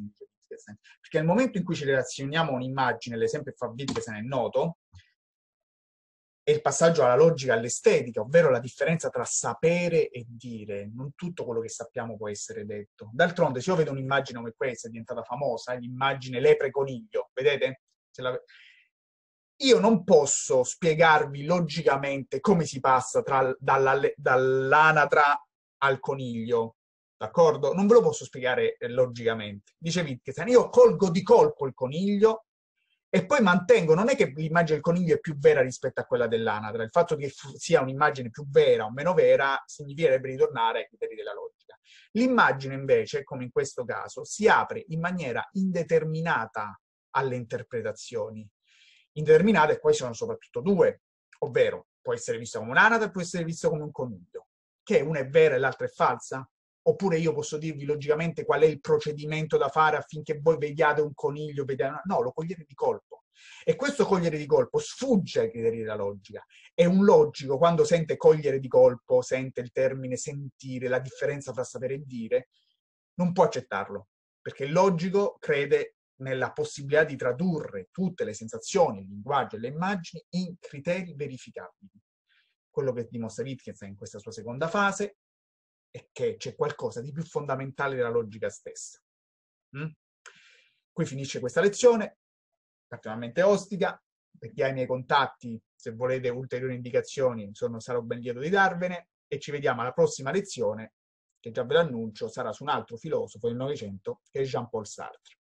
Wittgenstein, perché nel momento in cui ci relazioniamo a un'immagine, l'esempio che fa Wittgenstein è noto, è il passaggio alla logica, all'estetica, ovvero la differenza tra sapere e dire. Non tutto quello che sappiamo può essere detto. D'altronde, se io vedo un'immagine come questa, è diventata famosa, l'immagine lepre-coniglio, vedete? Se la... Io non posso spiegarvi logicamente come si passa tra, dalla, dall'anatra al coniglio, d'accordo? Non ve lo posso spiegare eh, logicamente. Dice Wittgenstein, io colgo di colpo il coniglio e poi mantengo, non è che l'immagine del coniglio è più vera rispetto a quella dell'anatra, il fatto che sia un'immagine più vera o meno vera significherebbe ritornare ai criteri della logica. L'immagine invece, come in questo caso, si apre in maniera indeterminata alle interpretazioni. Indeterminate, e poi sono soprattutto due, ovvero può essere vista come un'anatra e può essere vista come un coniglio, che una è vera e l'altra è falsa? Oppure io posso dirvi logicamente qual è il procedimento da fare affinché voi vediate un coniglio, vediate... no, lo cogliete di colpo. E questo cogliere di colpo sfugge ai criteri della logica. E un logico, quando sente cogliere di colpo, sente il termine sentire, la differenza tra sapere e dire, non può accettarlo, perché il logico crede nella possibilità di tradurre tutte le sensazioni, il linguaggio e le immagini in criteri verificabili. Quello che dimostra Wittgenstein in questa sua seconda fase è che c'è qualcosa di più fondamentale della logica stessa. Mm? Qui finisce questa lezione, particolarmente ostica. Per chi ha i miei contatti, se volete ulteriori indicazioni, sono, sarò ben lieto di darvene, e ci vediamo alla prossima lezione, che già ve l'annuncio, sarà su un altro filosofo del Novecento, che è Jean-Paul Sartre.